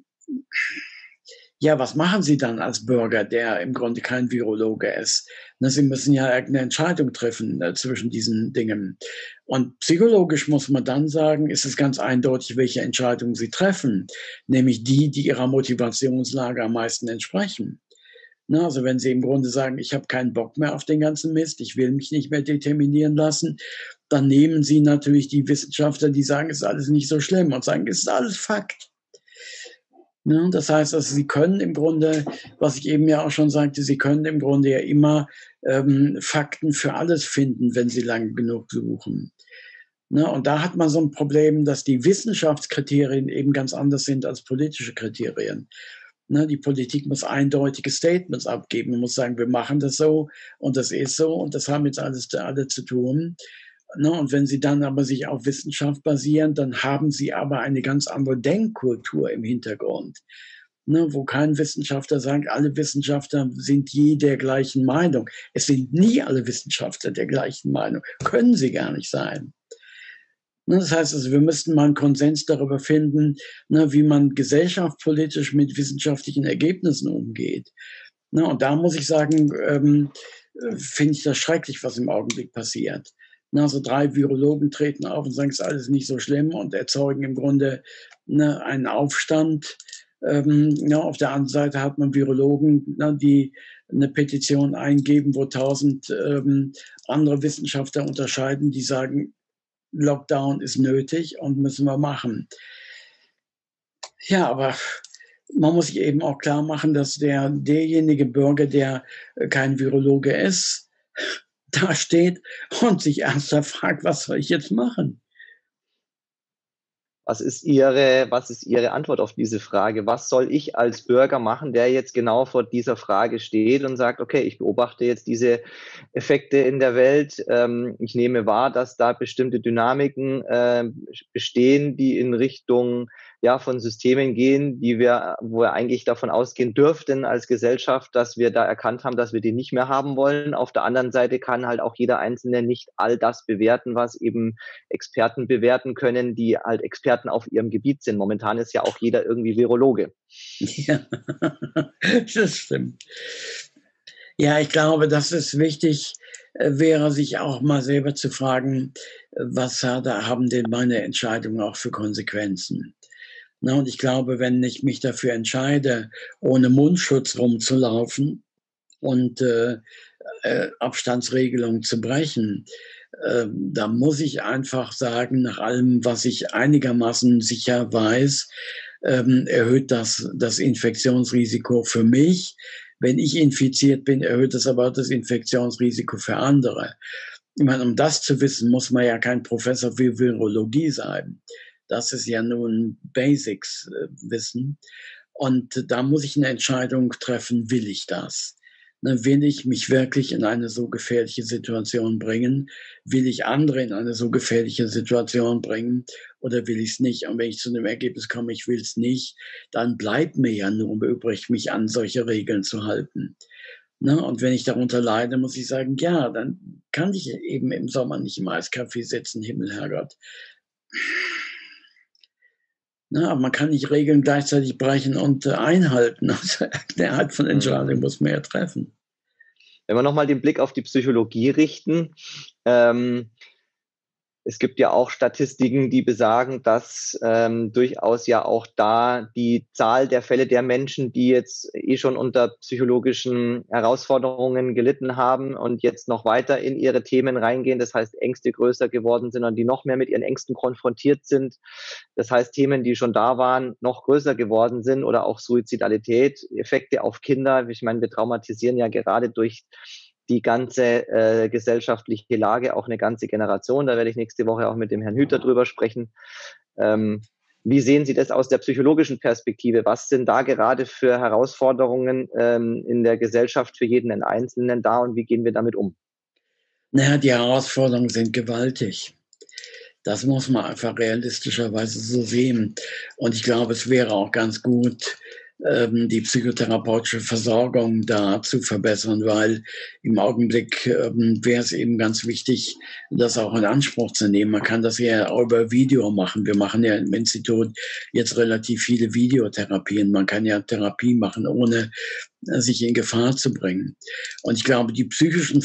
[SPEAKER 3] Ja, was machen Sie dann als Bürger, der im Grunde kein Virologe ist? Sie müssen ja irgendeine Entscheidung treffen zwischen diesen Dingen. Und psychologisch muss man dann sagen, ist es ganz eindeutig, welche Entscheidungen Sie treffen, nämlich die Ihrer Motivationslage am meisten entsprechen. Also wenn Sie im Grunde sagen, ich habe keinen Bock mehr auf den ganzen Mist, ich will mich nicht mehr determinieren lassen, dann nehmen Sie natürlich die Wissenschaftler, die sagen, es ist alles nicht so schlimm und sagen, es ist alles Fakt. Ja, das heißt, also Sie können im Grunde, was ich eben ja auch schon sagte, Sie können im Grunde ja immer Fakten für alles finden, wenn Sie lange genug suchen. Ne, und da hat man so ein Problem, dass die Wissenschaftskriterien eben ganz anders sind als politische Kriterien. Ne, die Politik muss eindeutige Statements abgeben. Man muss sagen, wir machen das so und das ist so und das haben jetzt alle zu tun. Ne, und wenn Sie dann aber sich auf Wissenschaft basieren, dann haben Sie aber eine ganz andere Denkkultur im Hintergrund. Ne, wo kein Wissenschaftler sagt, alle Wissenschaftler sind je der gleichen Meinung. Es sind nie alle Wissenschaftler der gleichen Meinung. Können sie gar nicht sein. Ne, das heißt also, wir müssten mal einen Konsens darüber finden, ne, wie man gesellschaftspolitisch mit wissenschaftlichen Ergebnissen umgeht. Ne, und da muss ich sagen, finde ich das schrecklich, was im Augenblick passiert. Also 3 Virologen treten auf und sagen, es ist alles nicht so schlimm und erzeugen im Grunde einen Aufstand. Auf der anderen Seite hat man Virologen, die eine Petition eingeben, wo 1000 andere Wissenschaftler unterscheiden, die sagen, Lockdown ist nötig und müssen wir machen. Ja, aber man muss sich eben auch klar machen, dass derjenige Bürger, der kein Virologe ist, da steht und sich ernsthaft fragt, was soll ich jetzt machen?
[SPEAKER 2] Was ist Ihre Antwort auf diese Frage? Was soll ich als Bürger machen, der jetzt genau vor dieser Frage steht und sagt, okay, ich beobachte jetzt diese Effekte in der Welt. Ich nehme wahr, dass da bestimmte Dynamiken bestehen, die in Richtung von Systemen gehen, wo wir eigentlich davon ausgehen dürften als Gesellschaft, dass wir da erkannt haben, dass wir die nicht mehr haben wollen. Auf der anderen Seite kann halt auch jeder Einzelne nicht all das bewerten, was eben Experten bewerten können, die halt Experten auf ihrem Gebiet sind. Momentan ist ja auch jeder irgendwie Virologe.
[SPEAKER 3] Ja, das stimmt. Ja, ich glaube, dass es wichtig wäre, sich auch mal selber zu fragen, was haben denn meine Entscheidungen auch für Konsequenzen? Na, und ich glaube, wenn ich mich dafür entscheide, ohne Mundschutz rumzulaufen und Abstandsregelungen zu brechen, da muss ich einfach sagen, nach allem, was ich einigermaßen sicher weiß, erhöht das Infektionsrisiko für mich. Wenn ich infiziert bin, erhöht das aber das Infektionsrisiko für andere. Ich meine, um das zu wissen, muss man ja kein Professor für Virologie sein. Das ist ja nun Basics-Wissen. Und da muss ich eine Entscheidung treffen, will ich das? Will ich mich wirklich in eine so gefährliche Situation bringen? Will ich andere in eine so gefährliche Situation bringen? Oder will ich es nicht? Und wenn ich zu dem Ergebnis komme, ich will es nicht, dann bleibt mir ja nur übrig, mich an solche Regeln zu halten. Und wenn ich darunter leide, muss ich sagen, ja, dann kann ich eben im Sommer nicht im Eiscafé sitzen, Himmel, Herrgott. Aber man kann nicht Regeln gleichzeitig brechen und einhalten. Also eine Art von Entscheidung muss man ja treffen.
[SPEAKER 2] Wenn wir nochmal den Blick auf die Psychologie richten, es gibt ja auch Statistiken, die besagen, dass durchaus ja auch da die Zahl der Fälle der Menschen, die jetzt schon unter psychologischen Herausforderungen gelitten haben und jetzt noch weiter in ihre Themen reingehen, das heißt Ängste größer geworden sind und die noch mehr mit ihren Ängsten konfrontiert sind. Das heißt Themen, die schon da waren, noch größer geworden sind oder auch Suizidalität, Effekte auf Kinder. Ich meine, wir traumatisieren ja gerade durch die ganze gesellschaftliche Lage, auch eine ganze Generation. Da werde ich nächste Woche auch mit dem Herrn Hüter drüber sprechen. Wie sehen Sie das aus der psychologischen Perspektive? Was sind da gerade für Herausforderungen in der Gesellschaft für jeden Einzelnen da und wie gehen wir damit um?
[SPEAKER 3] Naja, die Herausforderungen sind gewaltig. Das muss man einfach realistischerweise so sehen. Und ich glaube, es wäre auch ganz gut, die psychotherapeutische Versorgung da zu verbessern, weil im Augenblick wäre es eben ganz wichtig, das auch in Anspruch zu nehmen. Man kann das ja auch über Video machen. Wir machen ja im Institut jetzt relativ viele Videotherapien. Man kann ja Therapie machen, ohne sich in Gefahr zu bringen. Und ich glaube, die psychischen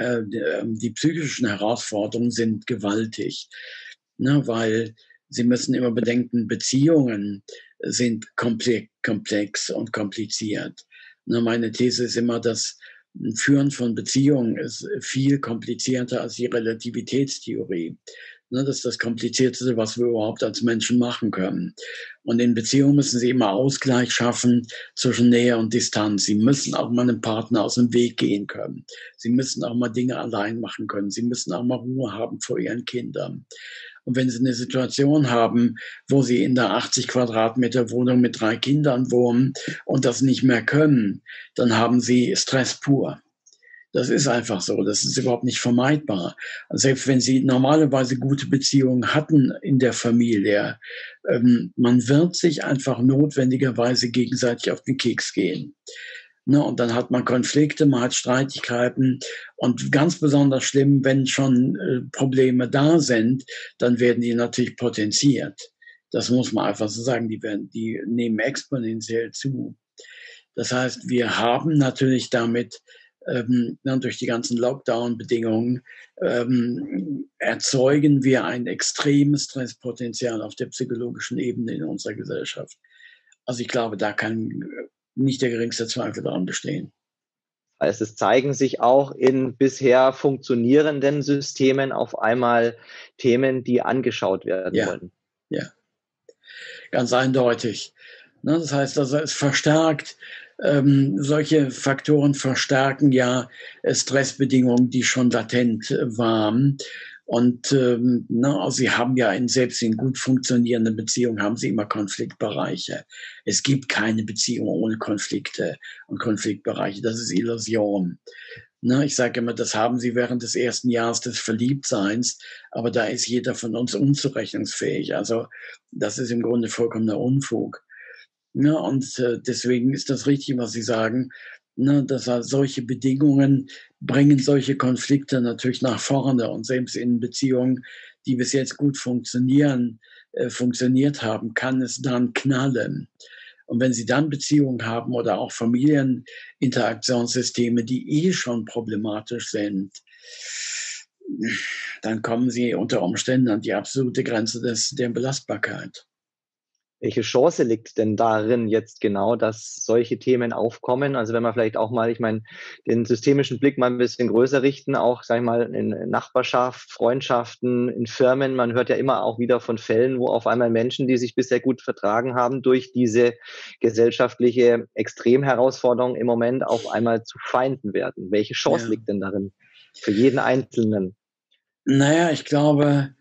[SPEAKER 3] Herausforderungen sind gewaltig, weil Sie müssen immer bedenken, Beziehungen sind komplex und kompliziert. Meine These ist immer, das Führen von Beziehungen ist viel komplizierter als die Relativitätstheorie. Das ist das Komplizierteste, was wir überhaupt als Menschen machen können. Und in Beziehungen müssen Sie immer Ausgleich schaffen zwischen Nähe und Distanz. Sie müssen auch mal einem Partner aus dem Weg gehen können. Sie müssen auch mal Dinge allein machen können. Sie müssen auch mal Ruhe haben vor Ihren Kindern. Und wenn Sie eine Situation haben, wo Sie in der 80 Quadratmeter Wohnung mit 3 Kindern wohnen und das nicht mehr können, dann haben Sie Stress pur. Das ist einfach so. Das ist überhaupt nicht vermeidbar. Also selbst wenn Sie normalerweise gute Beziehungen hatten in der Familie, man wird sich einfach notwendigerweise gegenseitig auf den Keks gehen. Und dann hat man Konflikte, man hat Streitigkeiten und ganz besonders schlimm, wenn schon Probleme da sind, dann werden die natürlich potenziert. Das muss man einfach so sagen, die nehmen exponentiell zu. Das heißt, wir haben natürlich damit durch die ganzen Lockdown-Bedingungen erzeugen wir ein extremes Stresspotenzial auf der psychologischen Ebene in unserer Gesellschaft. Also ich glaube, da kann nicht der geringste Zweifel daran bestehen.
[SPEAKER 2] Also es zeigen sich auch in bisher funktionierenden Systemen auf einmal Themen, die angeschaut werden wollen.
[SPEAKER 3] Ja, ganz eindeutig. Ne, das heißt also, es verstärkt, solche Faktoren verstärken ja Stressbedingungen, die schon latent waren. Und also Sie haben ja selbst in gut funktionierenden Beziehungen haben Sie immer Konfliktbereiche. Es gibt keine Beziehung ohne Konflikte und Konfliktbereiche. Das ist Illusion. Ne, ich sage immer, das haben Sie während des ersten Jahres des Verliebtseins, aber da ist jeder von uns unzurechnungsfähig. Also das ist im Grunde vollkommener Unfug. Ne, und deswegen ist das richtig, was Sie sagen, ne, dass solche Bedingungen bringen solche Konflikte natürlich nach vorne. Und selbst in Beziehungen, die bis jetzt gut funktioniert haben, kann es dann knallen. Und wenn Sie dann Beziehungen haben oder auch Familieninteraktionssysteme, die schon problematisch sind, dann kommen Sie unter Umständen an die absolute Grenze der Belastbarkeit.
[SPEAKER 2] Welche Chance liegt denn darin jetzt genau, dass solche Themen aufkommen? Also wenn wir vielleicht auch mal, ich meine, den systemischen Blick mal ein bisschen größer richten, auch, sage ich mal, in Nachbarschaft, Freundschaften, in Firmen. Man hört ja immer auch wieder von Fällen, wo auf einmal Menschen, die sich bisher gut vertragen haben, durch diese gesellschaftliche Extremherausforderung im Moment auf einmal zu Feinden werden. Welche Chance
[SPEAKER 3] Ja.
[SPEAKER 2] liegt denn darin für jeden Einzelnen?
[SPEAKER 3] Naja, ich glaube,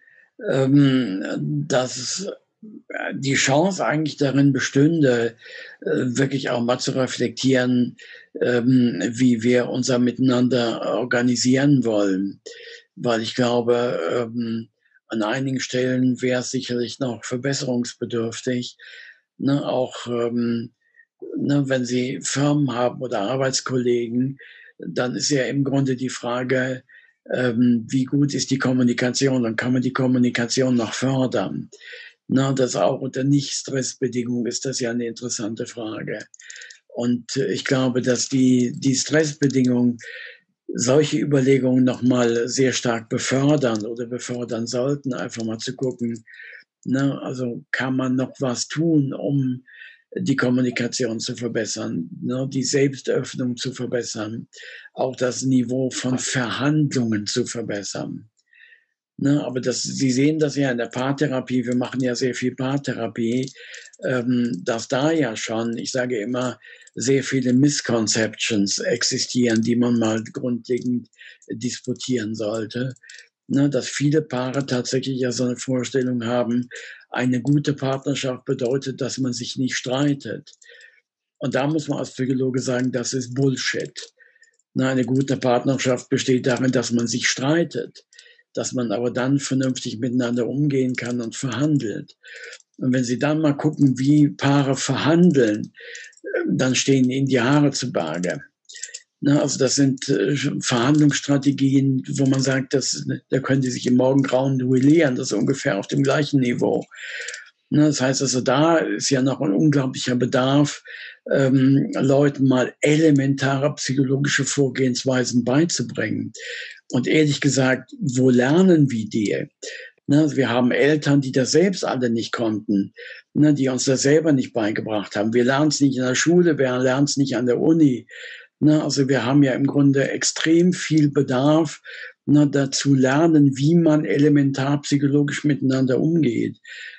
[SPEAKER 3] dass die Chance eigentlich darin bestünde, wirklich auch mal zu reflektieren, wie wir unser Miteinander organisieren wollen. Weil ich glaube, an einigen Stellen wäre es sicherlich noch verbesserungsbedürftig. Ne, auch ne, wenn Sie Firmen haben oder Arbeitskollegen, dann ist ja im Grunde die Frage, wie gut ist die Kommunikation und kann man die Kommunikation noch fördern? Na, das auch unter Nicht-Stressbedingungen ist das ja eine interessante Frage. Und ich glaube, dass die Stressbedingungen solche Überlegungen nochmal sehr stark befördern oder befördern sollten, einfach mal zu gucken, ne, also kann man noch was tun, um die Kommunikation zu verbessern, ne, die Selbstöffnung zu verbessern, auch das Niveau von Verhandlungen zu verbessern. Ne, aber Sie sehen das ja in der Paartherapie, wir machen ja sehr viel Paartherapie, dass da ja schon, ich sage immer, sehr viele Misconceptions existieren, die man mal grundlegend disputieren sollte. Ne, dass viele Paare tatsächlich ja so eine Vorstellung haben, eine gute Partnerschaft bedeutet, dass man sich nicht streitet. Und da muss man als Psychologe sagen, das ist Bullshit. Ne, eine gute Partnerschaft besteht darin, dass man sich streitet, dass man aber dann vernünftig miteinander umgehen kann und verhandelt. Und wenn Sie dann mal gucken, wie Paare verhandeln, dann stehen ihnen die Haare zu Berge. Ne, also das sind Verhandlungsstrategien, wo man sagt, da können die sich im Morgengrauen duellieren, das ist ungefähr auf dem gleichen Niveau. Ne, das heißt also, da ist ja noch ein unglaublicher Bedarf, Leuten mal elementare psychologische Vorgehensweisen beizubringen. Und ehrlich gesagt, wo lernen wir die? Ne, wir haben Eltern, die das selbst alle nicht konnten, ne, die uns das selber nicht beigebracht haben. Wir lernen es nicht in der Schule, wir lernen es nicht an der Uni. Ne, also wir haben ja im Grunde extrem viel Bedarf, ne, dazu lernen, wie man elementar psychologisch miteinander umgeht.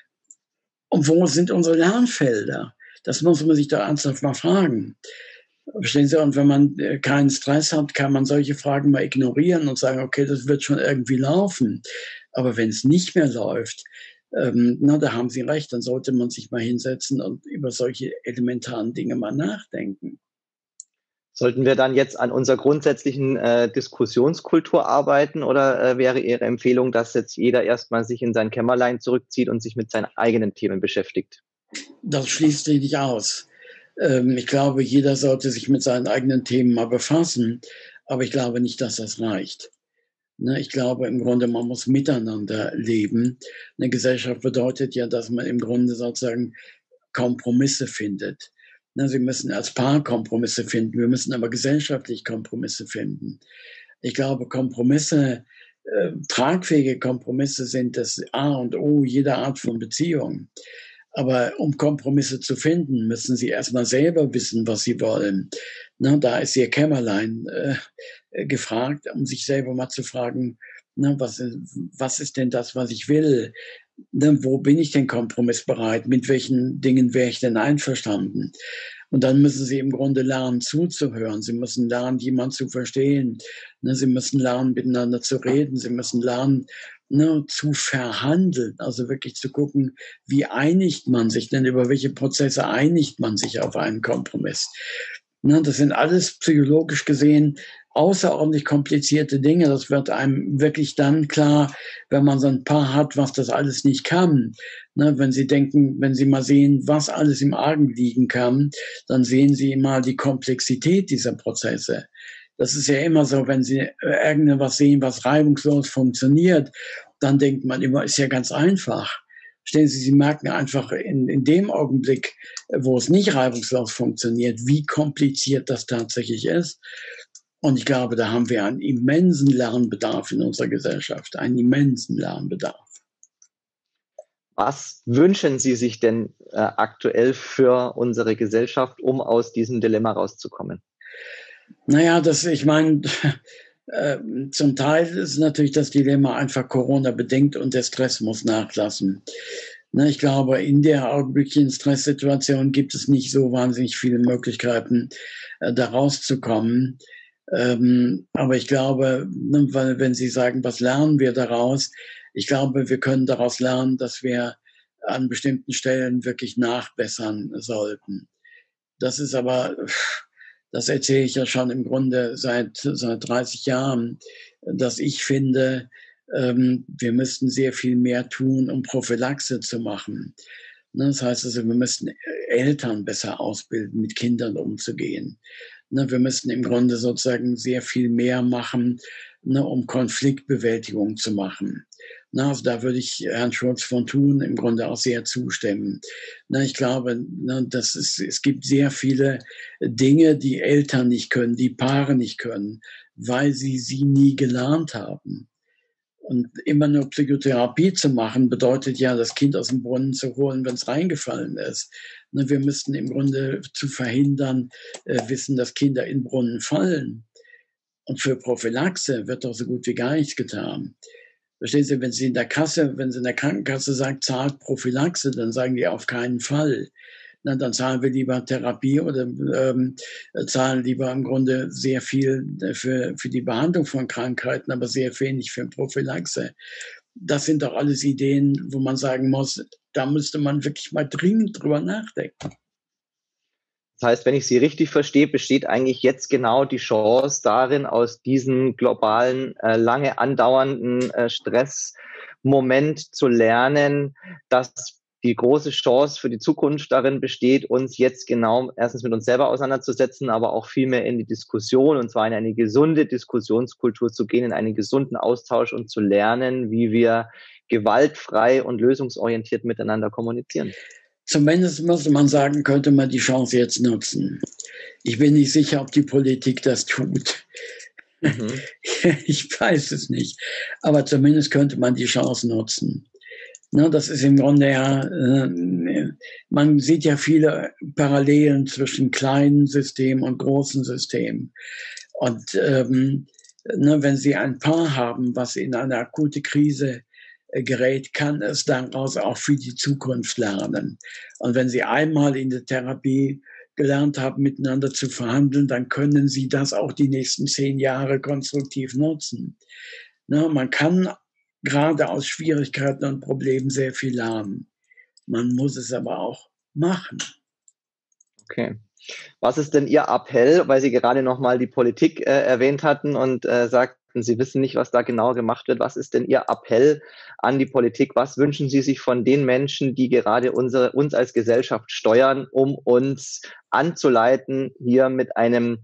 [SPEAKER 3] Und wo sind unsere Lernfelder? Das muss man sich da ernsthaft mal fragen. Verstehen Sie? Und wenn man keinen Stress hat, kann man solche Fragen mal ignorieren und sagen, okay, das wird schon irgendwie laufen. Aber wenn es nicht mehr läuft, na, da haben Sie recht, dann sollte man sich mal hinsetzen und über solche elementaren Dinge mal nachdenken.
[SPEAKER 2] Sollten wir dann jetzt an unserer grundsätzlichen Diskussionskultur arbeiten oder wäre Ihre Empfehlung, dass jetzt jeder erstmal sich in sein Kämmerlein zurückzieht und sich mit seinen eigenen Themen beschäftigt?
[SPEAKER 3] Das schließt sich nicht aus. Ich glaube, jeder sollte sich mit seinen eigenen Themen mal befassen, aber ich glaube nicht, dass das reicht. Ne, ich glaube im Grunde, man muss miteinander leben. Eine Gesellschaft bedeutet ja, dass man im Grunde sozusagen Kompromisse findet. Ne, Sie müssen als Paar Kompromisse finden, wir müssen aber gesellschaftlich Kompromisse finden. Ich glaube, Kompromisse, tragfähige Kompromisse sind das A und O jeder Art von Beziehung. Aber um Kompromisse zu finden, müssen Sie erstmal selber wissen, was Sie wollen. Na, da ist Ihr Kämmerlein gefragt, um sich selber mal zu fragen, na, was ist denn das, was ich will? Wo bin ich denn kompromissbereit? Mit welchen Dingen wäre ich denn einverstanden? Und dann müssen Sie im Grunde lernen, zuzuhören. Sie müssen lernen, jemanden zu verstehen. Sie müssen lernen, miteinander zu reden. Sie müssen lernen, zu verhandeln. Also wirklich zu gucken, wie einigt man sich denn, über welche Prozesse einigt man sich auf einen Kompromiss. Das sind alles psychologisch gesehen außerordentlich komplizierte Dinge. Das wird einem wirklich dann klar, wenn man so ein Paar hat, was das alles nicht kann. Wenn Sie denken, wenn Sie mal sehen, was alles im Argen liegen kann, dann sehen Sie mal die Komplexität dieser Prozesse. Das ist ja immer so, wenn Sie irgendwas sehen, was reibungslos funktioniert, dann denkt man immer, ist ja ganz einfach. Stellen Sie, Sie merken einfach in dem Augenblick, wo es nicht reibungslos funktioniert, wie kompliziert das tatsächlich ist. Und ich glaube, da haben wir einen immensen Lernbedarf in unserer Gesellschaft, einen immensen Lernbedarf.
[SPEAKER 2] Was wünschen Sie sich denn aktuell für unsere Gesellschaft, um aus diesem Dilemma rauszukommen?
[SPEAKER 3] Naja, ich meine, zum Teil ist natürlich das Dilemma einfach Corona-bedingt und der Stress muss nachlassen. Ich glaube, in der augenblicklichen Stresssituation gibt es nicht so wahnsinnig viele Möglichkeiten, da rauszukommen. Aber ich glaube, weil wenn Sie sagen, was lernen wir daraus? Ich glaube, wir können daraus lernen, dass wir an bestimmten Stellen wirklich nachbessern sollten. Das ist aber, das erzähle ich ja schon im Grunde seit 30 Jahren, dass ich finde, wir müssten sehr viel mehr tun, um Prophylaxe zu machen. Das heißt also, wir müssten Eltern besser ausbilden, mit Kindern umzugehen. Wir müssten im Grunde sozusagen sehr viel mehr machen, um Konfliktbewältigung zu machen. Also da würde ich Herrn Schulz von Thun im Grunde auch sehr zustimmen. Ich glaube, es gibt sehr viele Dinge, die Eltern nicht können, die Paare nicht können, weil sie nie gelernt haben. Und immer nur Psychotherapie zu machen, bedeutet ja, das Kind aus dem Brunnen zu holen, wenn es reingefallen ist. Wir müssten im Grunde zu verhindern, wissen, dass Kinder in Brunnen fallen. Und für Prophylaxe wird doch so gut wie gar nichts getan. Verstehen Sie, wenn Sie in der Krankenkasse sagt, zahlt Prophylaxe, dann sagen die auf keinen Fall. Dann zahlen wir lieber Therapie oder zahlen lieber im Grunde sehr viel für die Behandlung von Krankheiten, aber sehr wenig für Prophylaxe. Das sind doch alles Ideen, wo man sagen muss, da müsste man wirklich mal dringend drüber nachdenken.
[SPEAKER 2] Das heißt, wenn ich Sie richtig verstehe, besteht eigentlich jetzt genau die Chance darin, aus diesem globalen, lange andauernden Stressmoment zu lernen, dass die große Chance für die Zukunft darin besteht, uns jetzt genau erstens mit uns selber auseinanderzusetzen, aber auch viel mehr in die Diskussion, und zwar in eine gesunde Diskussionskultur zu gehen, in einen gesunden Austausch und zu lernen, wie wir gewaltfrei und lösungsorientiert miteinander kommunizieren.
[SPEAKER 3] Zumindest muss man sagen, könnte man die Chance jetzt nutzen. Ich bin nicht sicher, ob die Politik das tut. Ich weiß es nicht. Aber zumindest könnte man die Chance nutzen. Das ist im Grunde ja, man sieht ja viele Parallelen zwischen kleinen Systemen und großen Systemen. Und wenn Sie ein Paar haben, was in eine akute Krise gerät, kann es daraus auch für die Zukunft lernen. Und wenn Sie einmal in der Therapie gelernt haben, miteinander zu verhandeln, dann können Sie das auch die nächsten 10 Jahre konstruktiv nutzen. Man kann gerade aus Schwierigkeiten und Problemen sehr viel lernen. Man muss es aber auch machen.
[SPEAKER 2] Okay. Was ist denn Ihr Appell, weil Sie gerade nochmal die Politik erwähnt hatten und sagten, Sie wissen nicht, was da genau gemacht wird. Was ist denn Ihr Appell an die Politik? Was wünschen Sie sich von den Menschen, die gerade uns als Gesellschaft steuern, um uns anzuleiten, hier mit einem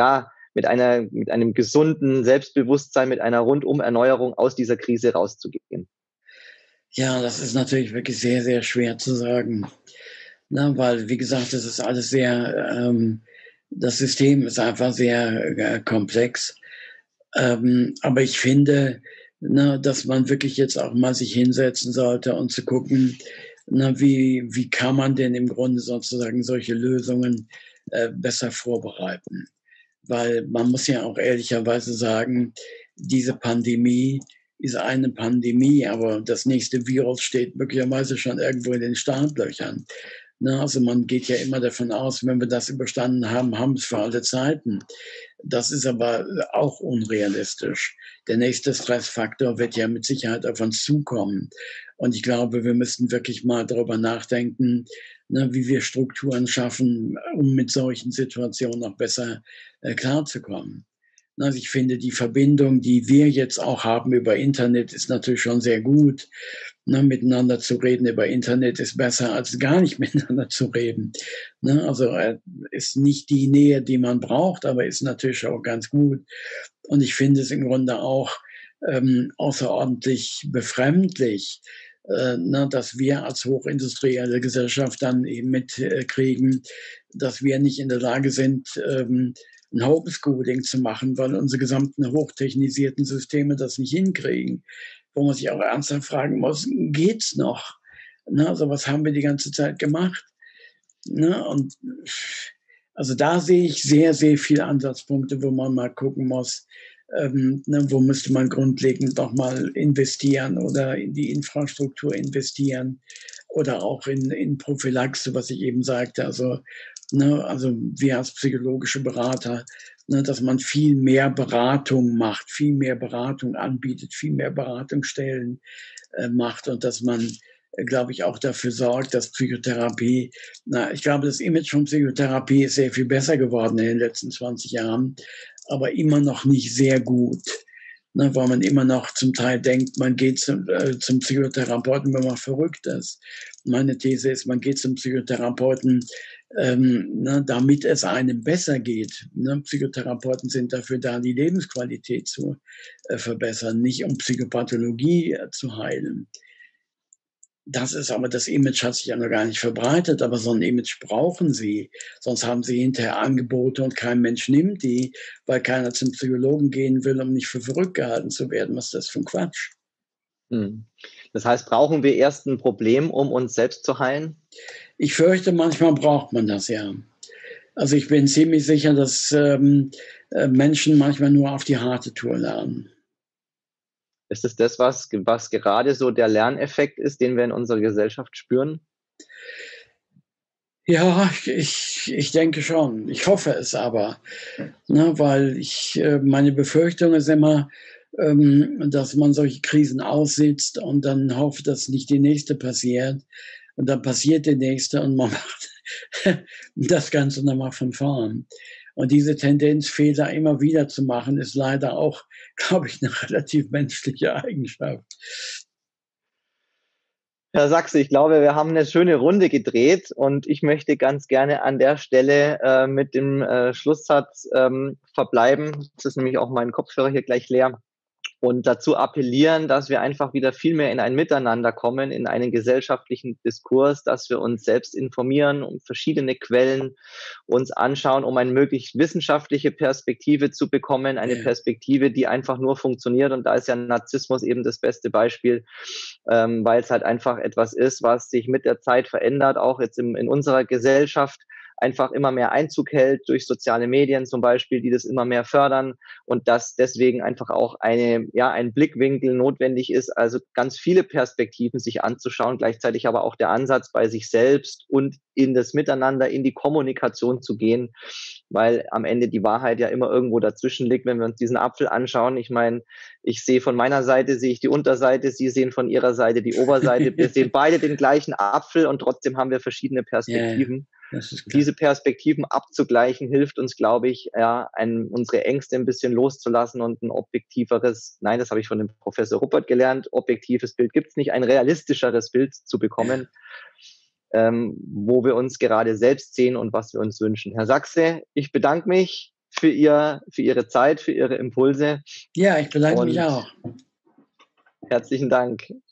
[SPEAKER 2] gesunden Selbstbewusstsein, mit einer Rundum-Erneuerung aus dieser Krise rauszugehen?
[SPEAKER 3] Ja, das ist natürlich wirklich sehr, sehr schwer zu sagen. Weil, wie gesagt, das ist alles sehr, das System ist einfach sehr komplex. Aber ich finde, dass man wirklich jetzt auch mal sich hinsetzen sollte und zu gucken, wie kann man denn im Grunde sozusagen solche Lösungen besser vorbereiten. Weil man muss ja auch ehrlicherweise sagen, diese Pandemie ist eine Pandemie, aber das nächste Virus steht möglicherweise schon irgendwo in den Startlöchern. Ne, also man geht ja immer davon aus, wenn wir das überstanden haben, haben wir es für alle Zeiten. Das ist aber auch unrealistisch. Der nächste Stressfaktor wird ja mit Sicherheit auf uns zukommen. Und ich glaube, wir müssten wirklich mal darüber nachdenken, ne, wie wir Strukturen schaffen, um mit solchen Situationen auch besser klarzukommen. Also ich finde, die Verbindung, die wir jetzt auch haben über Internet, ist natürlich schon sehr gut. Ne, miteinander zu reden über Internet ist besser, als gar nicht miteinander zu reden. Ne, also ist nicht die Nähe, die man braucht, aber ist natürlich auch ganz gut. Und ich finde es im Grunde auch außerordentlich befremdlich, ne, dass wir als hochindustrielle Gesellschaft dann eben mitkriegen, dass wir nicht in der Lage sind, ein Homeschooling zu machen, weil unsere gesamten hochtechnisierten Systeme das nicht hinkriegen. Wo man sich auch ernsthaft fragen muss, geht's noch? Ne, also was haben wir die ganze Zeit gemacht? Ne, und also da sehe ich sehr, sehr viele Ansatzpunkte, wo man mal gucken muss, ne, wo müsste man grundlegend noch mal investieren oder in die Infrastruktur investieren oder auch in Prophylaxe, was ich eben sagte. Also, ne, also wir als psychologische Berater, ne, dass man viel mehr Beratung macht, viel mehr Beratung anbietet, viel mehr Beratungsstellen macht und dass man, glaube ich, auch dafür sorgt, dass Psychotherapie, na, ich glaube, das Image von Psychotherapie ist sehr viel besser geworden in den letzten 20 Jahren, aber immer noch nicht sehr gut. Ne, weil man immer noch zum Teil denkt, man geht zum Psychotherapeuten, wenn man verrückt ist. Meine These ist, man geht zum Psychotherapeuten, ne, damit es einem besser geht. Ne, Psychotherapeuten sind dafür da, die Lebensqualität zu verbessern, nicht um Psychopathologie zu heilen. Das ist aber, das Image hat sich ja noch gar nicht verbreitet, aber so ein Image brauchen sie. Sonst haben sie hinterher Angebote und kein Mensch nimmt die, weil keiner zum Psychologen gehen will, um nicht für verrückt gehalten zu werden. Was ist das für ein Quatsch?
[SPEAKER 2] Das heißt, brauchen wir erst ein Problem, um uns selbst zu heilen?
[SPEAKER 3] Ich fürchte, manchmal braucht man das ja. Also ich bin ziemlich sicher, dass Menschen manchmal nur auf die harte Tour lernen.
[SPEAKER 2] Ist es das, was gerade so der Lerneffekt ist, den wir in unserer Gesellschaft spüren?
[SPEAKER 3] Ja, ich denke schon. Ich hoffe es aber, ne, weil meine Befürchtung ist immer, dass man solche Krisen aussitzt und dann hofft, dass nicht die nächste passiert. Und dann passiert die nächste und man macht das Ganze nochmal von vorn. Und diese Tendenz, Fehler immer wieder zu machen, ist leider auch, glaube ich, eine relativ menschliche Eigenschaft.
[SPEAKER 2] Herr Sachse, ich glaube, wir haben eine schöne Runde gedreht und ich möchte ganz gerne an der Stelle mit dem Schlusssatz verbleiben. Jetzt ist nämlich auch mein Kopfhörer hier gleich leer. Und dazu appellieren, dass wir einfach wieder viel mehr in ein Miteinander kommen, in einen gesellschaftlichen Diskurs, dass wir uns selbst informieren, um verschiedene Quellen uns anschauen, um eine möglichst wissenschaftliche Perspektive zu bekommen, eine Perspektive, die einfach nur funktioniert. Und da ist ja Narzissmus eben das beste Beispiel, weil es halt einfach etwas ist, was sich mit der Zeit verändert, auch jetzt in unserer Gesellschaft einfach immer mehr Einzug hält durch soziale Medien zum Beispiel, die das immer mehr fördern und dass deswegen einfach auch ein Blickwinkel notwendig ist, also ganz viele Perspektiven sich anzuschauen, gleichzeitig aber auch der Ansatz bei sich selbst und in das Miteinander, in die Kommunikation zu gehen, weil am Ende die Wahrheit ja immer irgendwo dazwischen liegt, wenn wir uns diesen Apfel anschauen. Ich meine, ich sehe von meiner Seite, sehe ich die Unterseite, Sie sehen von Ihrer Seite die Oberseite. Wir sehen beide den gleichen Apfel und trotzdem haben wir verschiedene Perspektiven. Diese Perspektiven abzugleichen, hilft uns, glaube ich, unsere Ängste ein bisschen loszulassen und ein objektiveres, nein, das habe ich von dem Professor Ruppert gelernt, objektives Bild gibt es nicht, ein realistischeres Bild zu bekommen, wo wir uns gerade selbst sehen und was wir uns wünschen. Herr Sachse, ich bedanke mich für Ihre Zeit, für Ihre Impulse.
[SPEAKER 3] Ja, ich bedanke mich auch.
[SPEAKER 2] Herzlichen Dank.